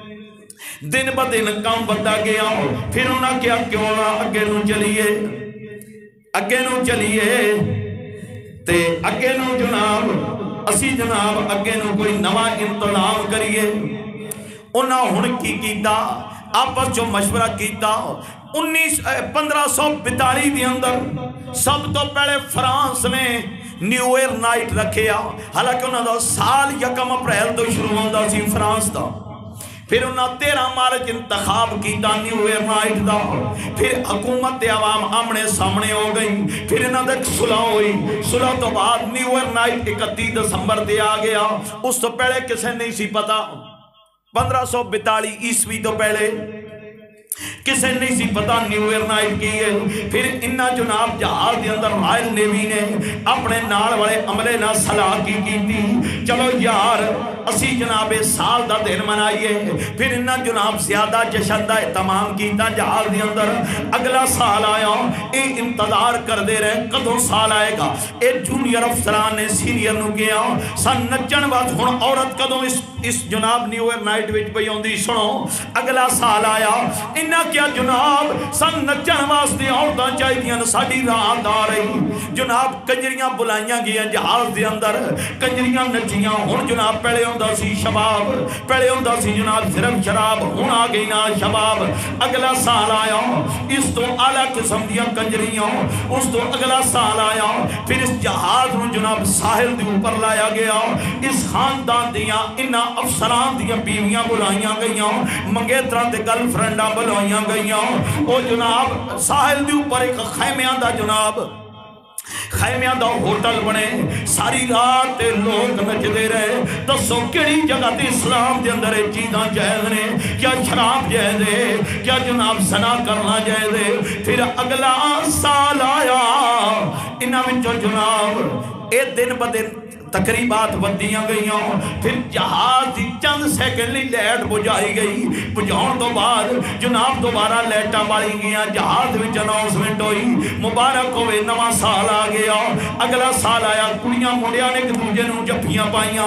دن با دن کام بڑھتا گیا پھر انہاں کیا کیوں نہ اگے نوں چلیے اگے نو چلیے تے اگے نو جناب اسی جناب اگے نو کوئی نوا انتظام کریے انہاں ہن کی کیتا آپس جو مشورہ کیتا انیس پندرہ سو بیتالی دی اندر سب تو پہلے فرانس نے نیو ایئر نائٹ رکھیا حالانکہ انہاں دا سال یکم اپریل تو شروع ہوندا سی فرانس دا پھر انہاں تیرہ مارچ انتخاب کیتا نیو ایئر نائٹ دا پھر حکومت عوام آمنے سامنے ہو گئی پھر انہاں تک صلح ہوئی صلح تو بعد نیو ایئر نائٹ اکتیس دسمبر دے آ گیا اس تو پہلے کسے نہیں سی پتا پندرہ سو بیتالی عیسوی تو پہلے کسے نہیں سی پتا نیو ایئر نائٹ کی ہے پھر انہاں جناب جہاز دے اندر رائل نیوی نے اپنے نال والے عملے نہ صلاح کی کی تھی چلو یار اسی جناب سال دا دن منائیے پھر انہاں جناب زیادہ جشن دا اہتمام کیتا جہاز دے اندر اگلا سال آیا اے انتظار کر دے رہے کدوں سال آئے گا اے جونیئر افسران نے سینئر نو گیا سن نچن بعد ہن عورت کدوں اس اس جناب نیو ایئر نائٹ وچ پئی ہوندی سنو اگلا سال آیا انہاں کیا جناب سن نچن واسطے عورتاں چاہیدیاں ساڈی رات آ رہی جناب کنجریاں بلائیاں گئیاں جہاز دے اندر کنجریاں نچیاں ہن جناب پہلے ہوندا سی شباب پہلے ہوندا سی جناب صرف شراب ہن آ گئی نا شباب اگلا سال آیا اس تو اعلیٰ قسم دیاں کنجریاں اس تو اگلا سال آیا پھر اس جہاز نو جناب ساحل دے اوپر لایا گیا اس خاندان دیاں انہاں افسران دیاں بیویاں بلائیاں گئیاں منگیتراں تے گرل فرینڈاں بلائیاں گئیاں او جناب ساحل دے اوپر ایک خیمیاں دا جناب خیمیاں دا ہوٹل بنے ساری رات تے لوگ نچدے رہے دسو کیڑی جگہ تے اسلام دے اندر چیزاں جائز نے کیا شراب جائز ہے کیا جناب زنا کرنا جائز ہے پھر اگلا سال آیا انہاں وچوں جناب اے دن بدن تقریبات بندیاں گئیاں پھر جہاز دی چند سیکنڈ لی لیٹ بجائی گئی بجاؤں تو بعد جناب دوبارہ لیٹا بالی گیا جہاز وچ اناؤنسمنٹ ہوئی مبارک ہوئے نواں سال آ گیا اگلا سال آیا کڑیاں منڈیاں نے ایک دوجے نوں جفیاں پائیاں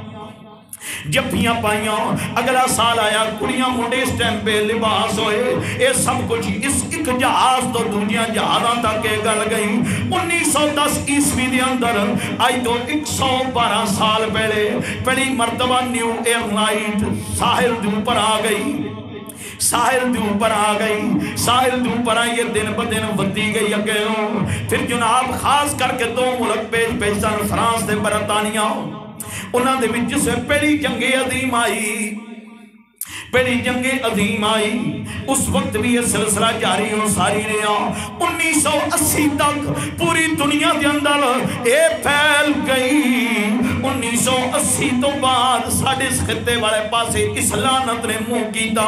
جفیاں پائیاں اگلا سال آیا کڑیاں منڈے اس ٹائم پہ لباس ہوئے اے سب کچھ اس ایک جہاز تو دنیا جہازاں تک گل گئی انیس سو دس عیسوی دے اندر آئی تو ایک سو بارہ سال پہلے پہلی مرتبہ نیو ایئر نائٹ ساحل دے اوپر آ گئی ساحل دے اوپر آ گئی ساحل دے اوپر آئی یہ دن ب دن ودی گئی اکیلوں پھر جناب خاص کر کے دو ملک پیش پیشن فرانس تے برطانیہ انہاں دے وچ سے پہلی جنگ عظیم آئی پہلی جنگ عظیم آئی اس وقت بھی یہ سلسلہ جاری ہو ساری رہا انیس سو اسی تک پوری دنیا دے اندر اے پھیل گئی انیس سو اسی تو بعد ساڑھے اس خطے والے پاسے اس لعنت نے منہ کیتا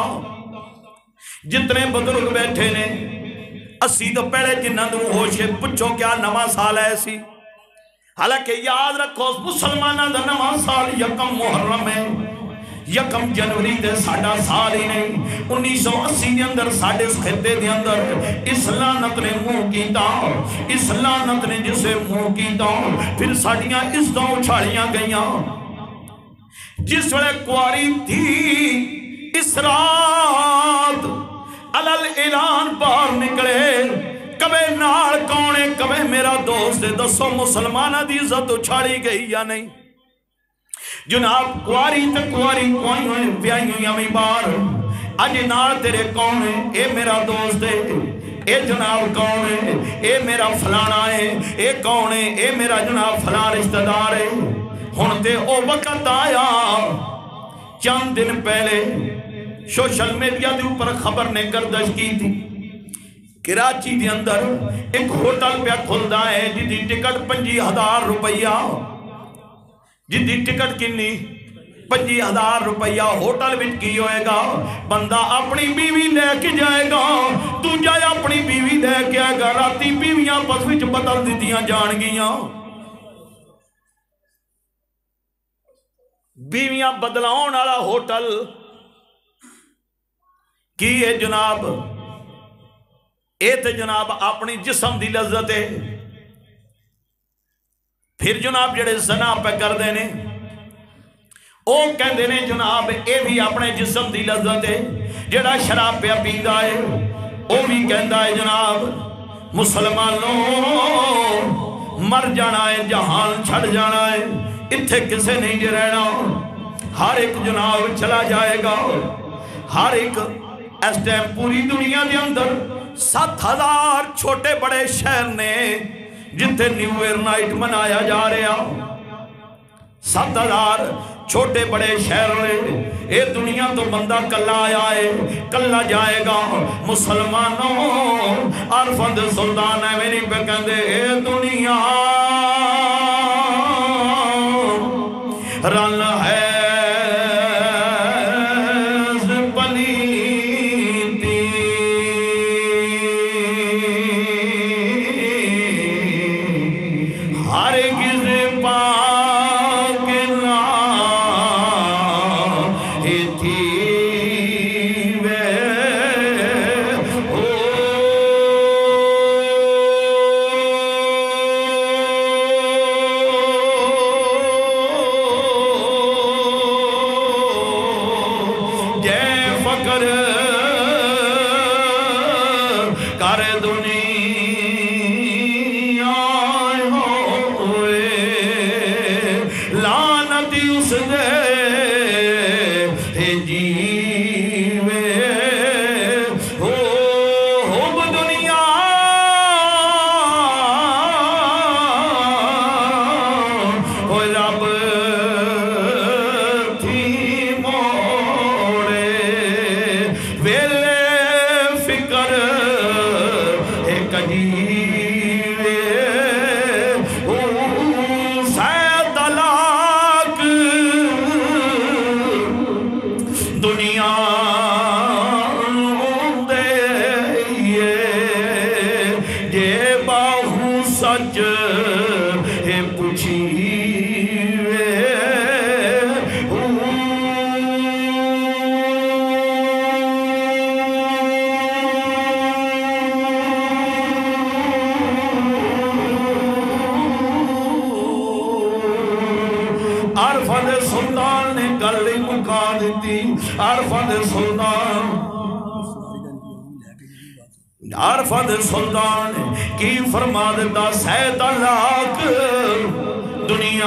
جتنے بزرگ بیٹھے نے اسی تو پہلے جنہاں دوں ہوش ہے پچھو کیا نواں سال ہے اسی حالانکہ یاد رکھو مسلمانہ دا نواں سال یکم محرم ہے یکم جنوری دے ساڑھا سال ہی نہیں انیس سو اسی دے اندر ساڑھے اس خطے دے اندر اس لعنت نے منہ کیتا اس لعنت نے جسے منہ کیتا پھر ساڑیاں اس دوں اچھاڑیاں گئیاں جس وڑے کواری تھی اس رات علل اعلان باہر نکلے دوست دسو مسلمانہ دی عزت اچھاڑی گئی یا نہیں؟ جناب کواری تے کواری کوئی ہوئے بیائی ہوئی ہمیں بار اج نال تیرے کون ہے؟ اے میرا دوست ہے، اے جناب کون ہے؟ اے میرا فلانا ہے، اے کون ہے؟ اے میرا جناب فلان رشتہ دار ہے۔ ہن تے او وقت آیا چند دن پہلے سوشل میڈیا دے اوپر خبر نے گردش کی تھی، کراچی دے اندر ایک ہوٹل پہ کھلدا ہے جدی ٹکٹ پنجی ہزار روپیہ، جدی ٹکٹ کنی پنجی ہزار روپیہ، ہوٹل وچ کی ہوئے گا بندہ اپنی بیوی لے کے جائے گا، تو جائے اپنی بیوی لے کے آئے گا، راتی بیویاں بس وچ بدل دیتیاں جان گیاں، بیویاں بدلاؤن والا ہوٹل کی ہے جناب؟ اے تے جناب اپنی جسم دی لذت ہے، پھر جناب جڑے زنا پہ کر دینے او کہندے نے جناب اے بھی اپنے جسم دی لذت ہے، جڑا شراب پہ پیندا ہے او بھی کہندا ہے جناب مسلمانوں مر جانا ہے، جہان چھڑ جانا ہے، اتھے کسے نہیں جے رہنا، ہر ایک جناب چلا جائے گا، ہر ایک اس ٹائم پوری دنیا دے اندر سات ہزار چھوٹے بڑے شہر نے جتے نیو ایئر نائٹ منایا جا رہا، سات ہزار چھوٹے بڑے شہر نے، اے دنیا تو بندہ کلا آیا ہے کلا جائے گا، مسلمانوں عرفند سلطان ہے میری پہ کہندے اے دنیا رن ہے عرفت سلطان کی فرما دیتا سید لاکھ دنیا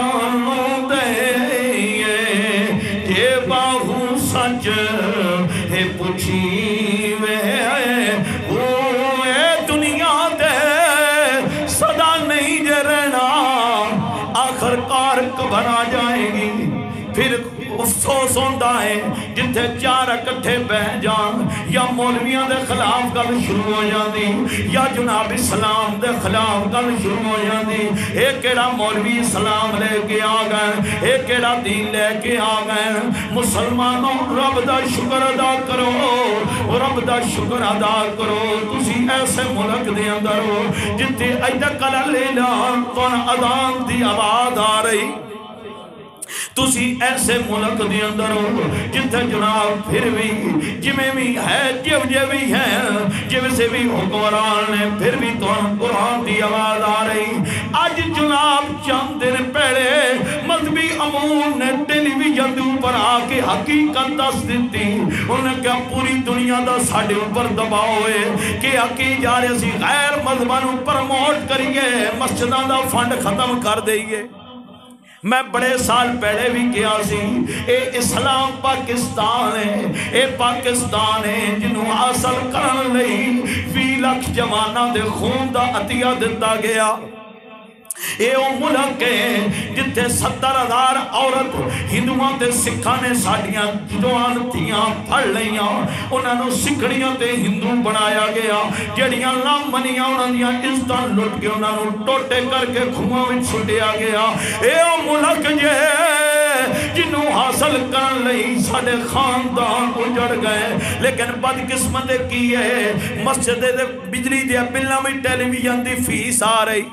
دے یہ باہو سچ ہے پوچھی میں اے دنیا دے صدا نہیں جے رہنا آخر کار کبھرا جائے گی پھر افسوس ہوندہ ہے جتھے چار اکٹھے بہ جان یا مولویاں دے خلاف گل شروع ہو جاندی یا جناب اسلام دے خلاف گل شروع ہو جاندی ایک کیڑا مولوی اسلام لے کے آ گئے ایک کیڑا دین لے کے آ گئے مسلمانوں رب دا شکر ادا کرو رب دا شکر ادا کرو تسی ایسے ملک دے اندر ہو جتھے ایدکل لیلان کون اذان دی آواز آ رہی تسی ایسے ملک دے اندر ہو جتھے جناب پھر بھی جمیں بھی ہے جو جو بھی ہے جو سے بھی حکمران نے پھر بھی تو قرآن دی آواز آ رہی اج جناب چند دن پہلے مذہبی امور نے ٹیلی ویژن دے اوپر آ کے حقیقت دس دیتی، انہیں کہا پوری دنیا دا ساڈے اوپر دباؤ ہے کہ اکی جا رہے سی غیر مذہباں نوں پرموٹ کریے، مسجداں دا فنڈ ختم کر دئیے۔ میں بڑے سال پہلے بھی کیا سی اے اسلام پاکستان ہے، اے پاکستان ہے جنہوں حاصل کرن لئی وی لاکھ جواناں دے خون دا عطیہ دتا گیا۔ اے او ملک ہے جتھے ستر ہزار عورت ہندوؤں تے سکھاں نے ساڈیاں جوان تھیاں پڑھ لیاں، انہاں نوں سکھڑیاں تے ہندو بنایا گیا، جڑیاں نہ منیاں انہاں دیاں عزتاں لٹ کے انہاں نوں ٹوٹے کر کے کھواں وچ سٹیا گیا۔ اے او ملک جے جنہوں حاصل کرن لئی ساڈے خاندان اجڑ گئے، لیکن بدقسمت کی ہے مسجد دے بجلی دے بلاں وچ ٹیلی ویژن دی فیس آ رہی،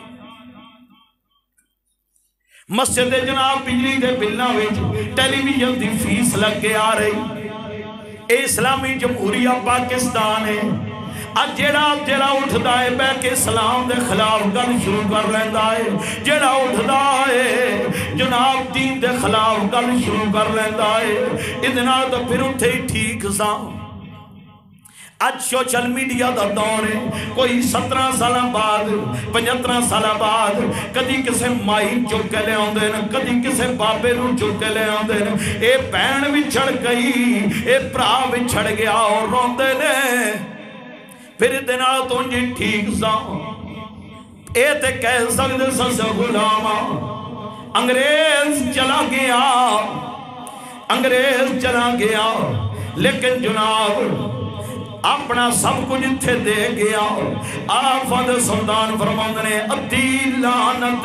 مسجد جناب بجلی دے بلاں وچ ٹیلی ویژن دی فیس لگ کے آ رہی۔ اے اسلامی جمہوریہ پاکستان ہے، اج جیڑا جیڑا اٹھدا ہے بہ کے اسلام دے خلاف گل شروع کر لیندا ہے، جیڑا اٹھدا ہے جناب دین دے خلاف گل شروع کر لیندا ہے، ادھے نال تے پھر اٹھے ہی ٹھیک سا۔ اج سوشل میڈیا دا دور ہے، کوئی سترہ سالہ بعد پچہتر سالہ بعد کدی کسے مائی چک کے لے آندے نا، کدی کسے بابے نو چک کے لے آندے نا، اے بہن وچھڑ گئی، اے بھرا وچھڑ گیا اور روندے نے، پھر دینا تو جی ٹھیک سا اے تے کہہ سکتے سس غلاما انگریز چلا گیا، انگریز چلا گیا، لیکن جناب اپنا سب کچھ تھے دے گیا۔ آفاد سلطان فرماند نے ادھی لعنت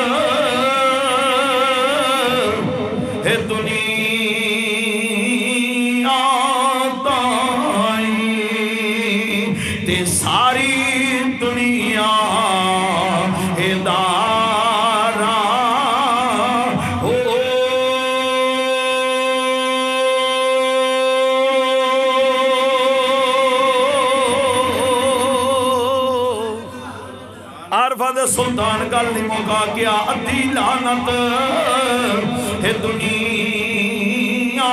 ہے دنیا تائی تے ساری دنیا ہدارا ہو۔ عارفہ دے سلطان گل نہیں موقع کیا ادھی لعنت ہے دنیا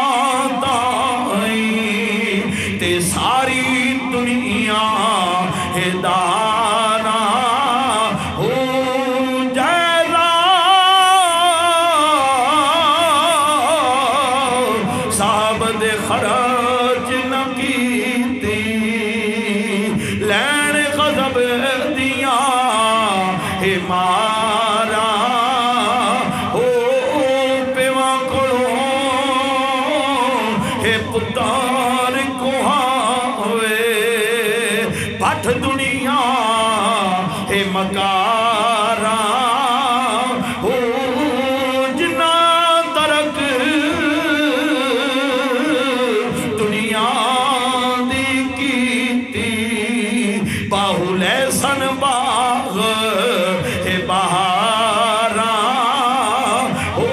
تائی تے ساری دنیا ہدارا ہو جائرا صاحب دے خرچ نہ کیتی لین غضب دیا ہے مارا ہو پیواں کھڑوں ہے پتار کوہاوے پٹھ دنیا ہے مکارا ہو جنا ترک دنیا دی کیتی باہو لیسن باغ ہے بہارا ہو۔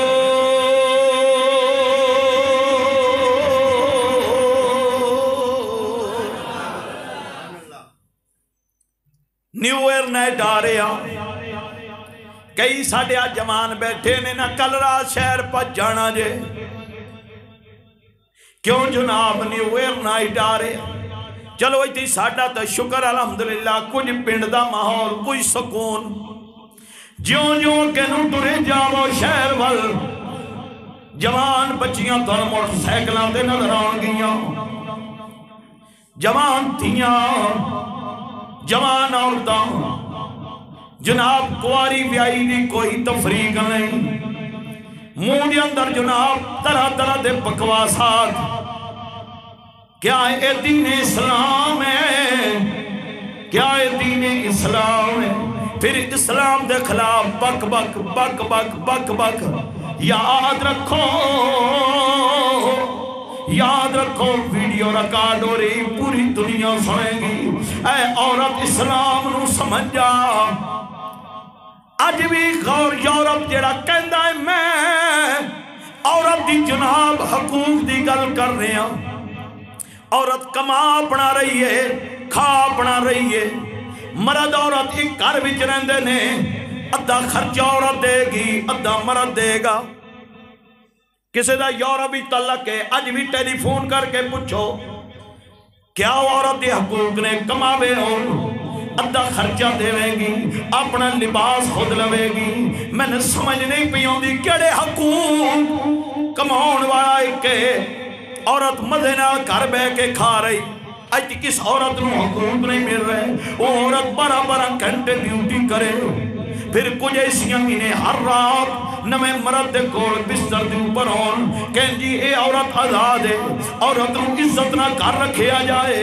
نیو ایئر نائٹ آ رہے ہیں، کئی ساڑھے آج جوان بیٹھے نے نہ کل رات شہر پر جانا جے، کیوں جناب نیو ایئر نائٹ آ رہے ہیں؟ چلو ایتی ساڑھا تا شکر الحمدللہ کچھ پنڈ دا ماحول کچھ سکون، جیوں جیوں کہ نو ٹرے جاؤ شہر وال جوان بچیاں تھن موٹر سائیکلاں تے نظر آن گیاں، جوان تھیاں جوان عورتاں، جناب کواری بیائی دی کوئی تفریق نہیں، منہ دے اندر جناب طرح طرح دے بکواسات، کیا اے دین اسلام ہے؟ کیا اے دین اسلام ہے؟ پھر اسلام دے خلاف بک بک بک بک بک بک، یاد رکھو یاد رکھو ویڈیو ریکارڈ ہو رہی پوری دنیا سنے گی، اے عورت اسلام نو سمجھ جا۔ اج بھی غور یورپ جڑا کہندا ہے میں عورت دی جناب حقوق دی گل کر رہے ہیں، عورت کما اپنا رہی ہے، کھا اپنا رہی ہے، مرد عورت ایک گھر وچ رہندے نے، अद्धा खर्चा औरत देगी, अद्धा मर्द देगा। किसी का यूरोप भी तलक है, अज भी टेलीफोन करके पूछो क्या औरत के हकूक ने, कमावे और अद्धा खर्चा देवेगी, अपना लिबास खुद लवेगी। मैंने समझ नहीं पई आउंदी किहड़े हकूक कमाउण वाला एक औरत मजे नाल घर बह के खा रही। अज किस औरत नूं हकूक नहीं मिल रहे। वो औरत बारह बारह घंटे ड्यूटी करे, फिर कुछ ऐसियां भी ने हर रात नवें मर्द दे कोल बिस्तर दे ऊपर होन, कहन जी ये औरत आजाद है, औरत नूं इज्जत नाल घर रखिया जाए।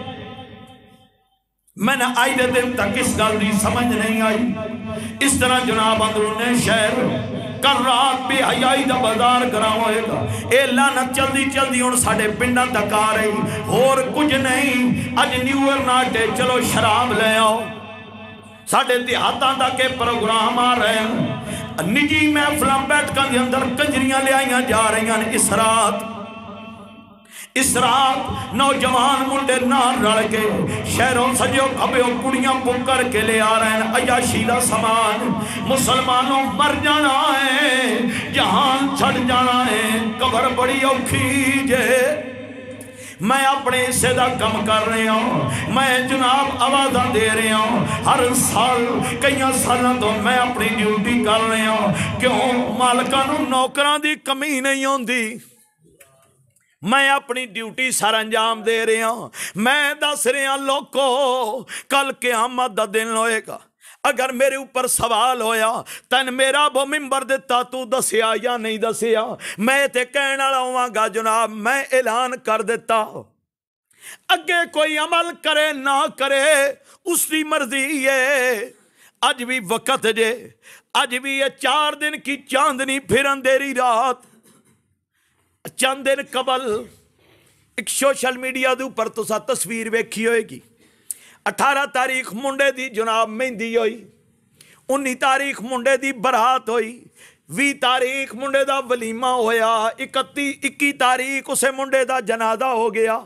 मैंने आज दे दिन तक इस गल की समझ नहीं आई। इस तरह जनाब अंदरूने शहर कल रात बेहयाई का बाजार कराम होएगा। ये लानत चलती चलती हुण साडे पिंडां तक आ रही, होर कुछ नहीं। अज न्यू ईयर नाट है, चलो शराब ले आओ। साडे देहातां तक के प्रोग्राम आ रहे हैं, निजी महफिलां बैठकां दे अंदर कंजरियां लियाईयां जा रही हैं। इस रात इस रात नौजवान मुंडे नाल रल के शहरों सजो खबो कुड़ियां बुक करके ले आ रहे हैं अयाशी का समान। मुसलमानों मर जाना है, जहान छड़ जाना है, कबर बड़ी औखी जे। मैं अपने हिस्से का कम कर रहा हूँ, मैं जनाब आवाज़ दे रहा हूँ। हर साल कई सालों तो मैं अपनी ड्यूटी कर रहा हूँ। क्यों? मालकां नूं नौकरां दी कमी नहीं आउंदी। मैं अपनी ड्यूटी सर अंजाम दे रहा हूँ। मैं दस रहा लोको कल क़यामत दा दिन होएगा। अगर मेरे ऊपर सवाल होया तन मेरा वो मिंबर दिता तू दसिया या नहीं दसिया, मैं ते कहने वाला होवांगा जनाब मैं ऐलान कर दिता। अगे कोई अमल करे ना करे उसकी मर्जी है। अज भी वक्त जे, अज भी ये चार दिन की चांदनी फिर अंधेरी रात। चंद दिन कबल एक सोशल मीडिया के उपर तुसा तस्वीर वेखी होएगी। अठारह तारीख मुंडे की जनाब मेहंदी होई, उन्नी तारीख मुंडे की बरात होई, भी तारीख मुंडे का वलीमा होया, इकती इक्की तारीख उसे मुंडे का जनाजा हो गया।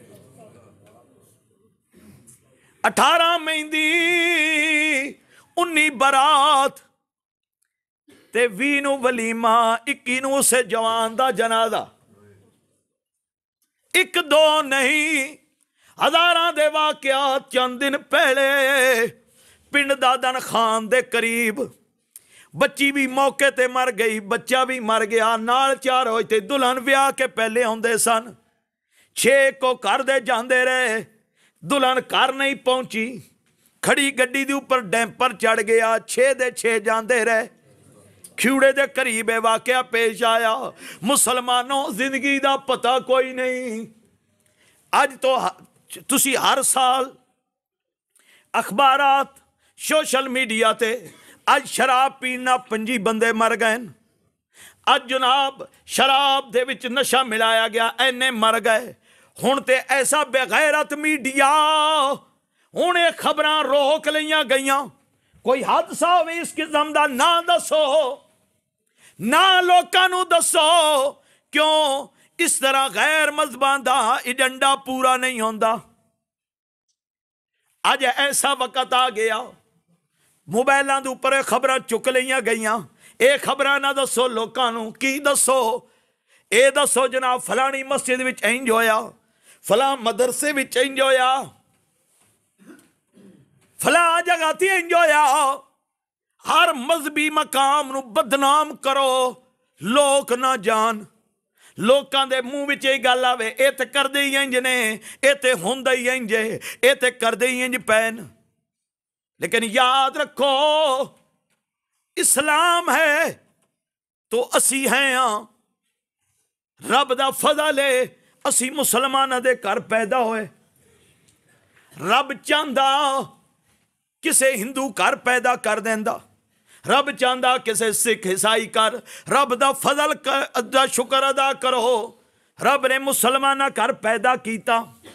अठारह मेहंदी, उन्नी बरात ते वी नू वलीमा, इक्की नू उसे जवान दा जनाजा। एक दो नहीं हजारां दे वाकियात चंद दिन पहले पिंड दादन खान दे करीब बच्ची भी मौके ते मर गई, बच्चा भी मर गया, नाल चार होए थे। दुल्हन ब्याह के पहले आउंदे सन, छे को घर दे जांदे रहे, दुल्हन घर नहीं पहुंची, खड़ी गड्डी दे ऊपर डैंपर चढ़ गया, छे दे छे जांदे रहे। खिउड़े दे करीब वाकया पेश आया। मुसलमानों जिंदगी का पता कोई नहीं। अज तो तुसी हर साल अखबारात सोशल मीडिया ते अज शराब पीना पंजी बंदे मर गए। अज जनाब शराब दे विच नशा मिलाया गया, इन्ने मर गए। हुण ते ऐसा बेगैरत मीडिया, हुण ये खबरां रोक लईयां गईयां। कोई हादसा होवे इस किस्म दा ना दसो, ना लोकां नूं दसो। क्यों? इस तरह गैर मजहबां दा एजेंडा पूरा नहीं होंदा। अज ऐसा वक्त आ गया, मोबाइलों के उपर खबरां चुक लईयां गईयां। ये खबरां ना दसो लोकां नूं, की दसो? ये दसो जनाब फलानी मस्जिद विच इंज होया, फलां मदरसे विच इंज होया, फलां जगह ते इंज होया। हर मजहबी मकाम नूं बदनाम करो, लोग ना जान। लोकां दे मुंह विच ये गल आवे, ये ते करदे ही इंज ने, ये ते हुंदा ही इंज, ये ते करदे ही इंज पैन। लेकिन याद रखो इस्लाम है तो असी हैं हाँ, रब दा फजल है असी मुसलमानां दे घर पैदा होए। रब चाहंदा किसे हिंदू घर पैदा कर देंदा, रब चाहता किसे सिख ईसाई कर। रब दा फजल दा शुक्र अदा करो, रब ने मुसलमाना घर पैदा किया।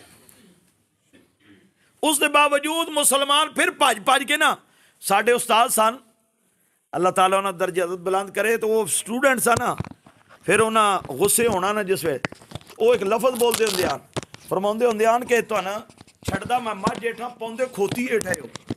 उस दे बावजूद मुसलमान फिर भज भज के ना, साढ़े उस्ताद सन अल्लाह ताला उन्हें दर्जा बुलंद करे, तो वो स्टूडेंट सन ना, फिर उन्हें गुस्से होना ना जिस वे वो एक लफज बोलते होंगे आन, फरमाते होंगे आन कि तुहानू छड्डदा मैं मझ हेठां पाउंदे खोती हेठ आयो।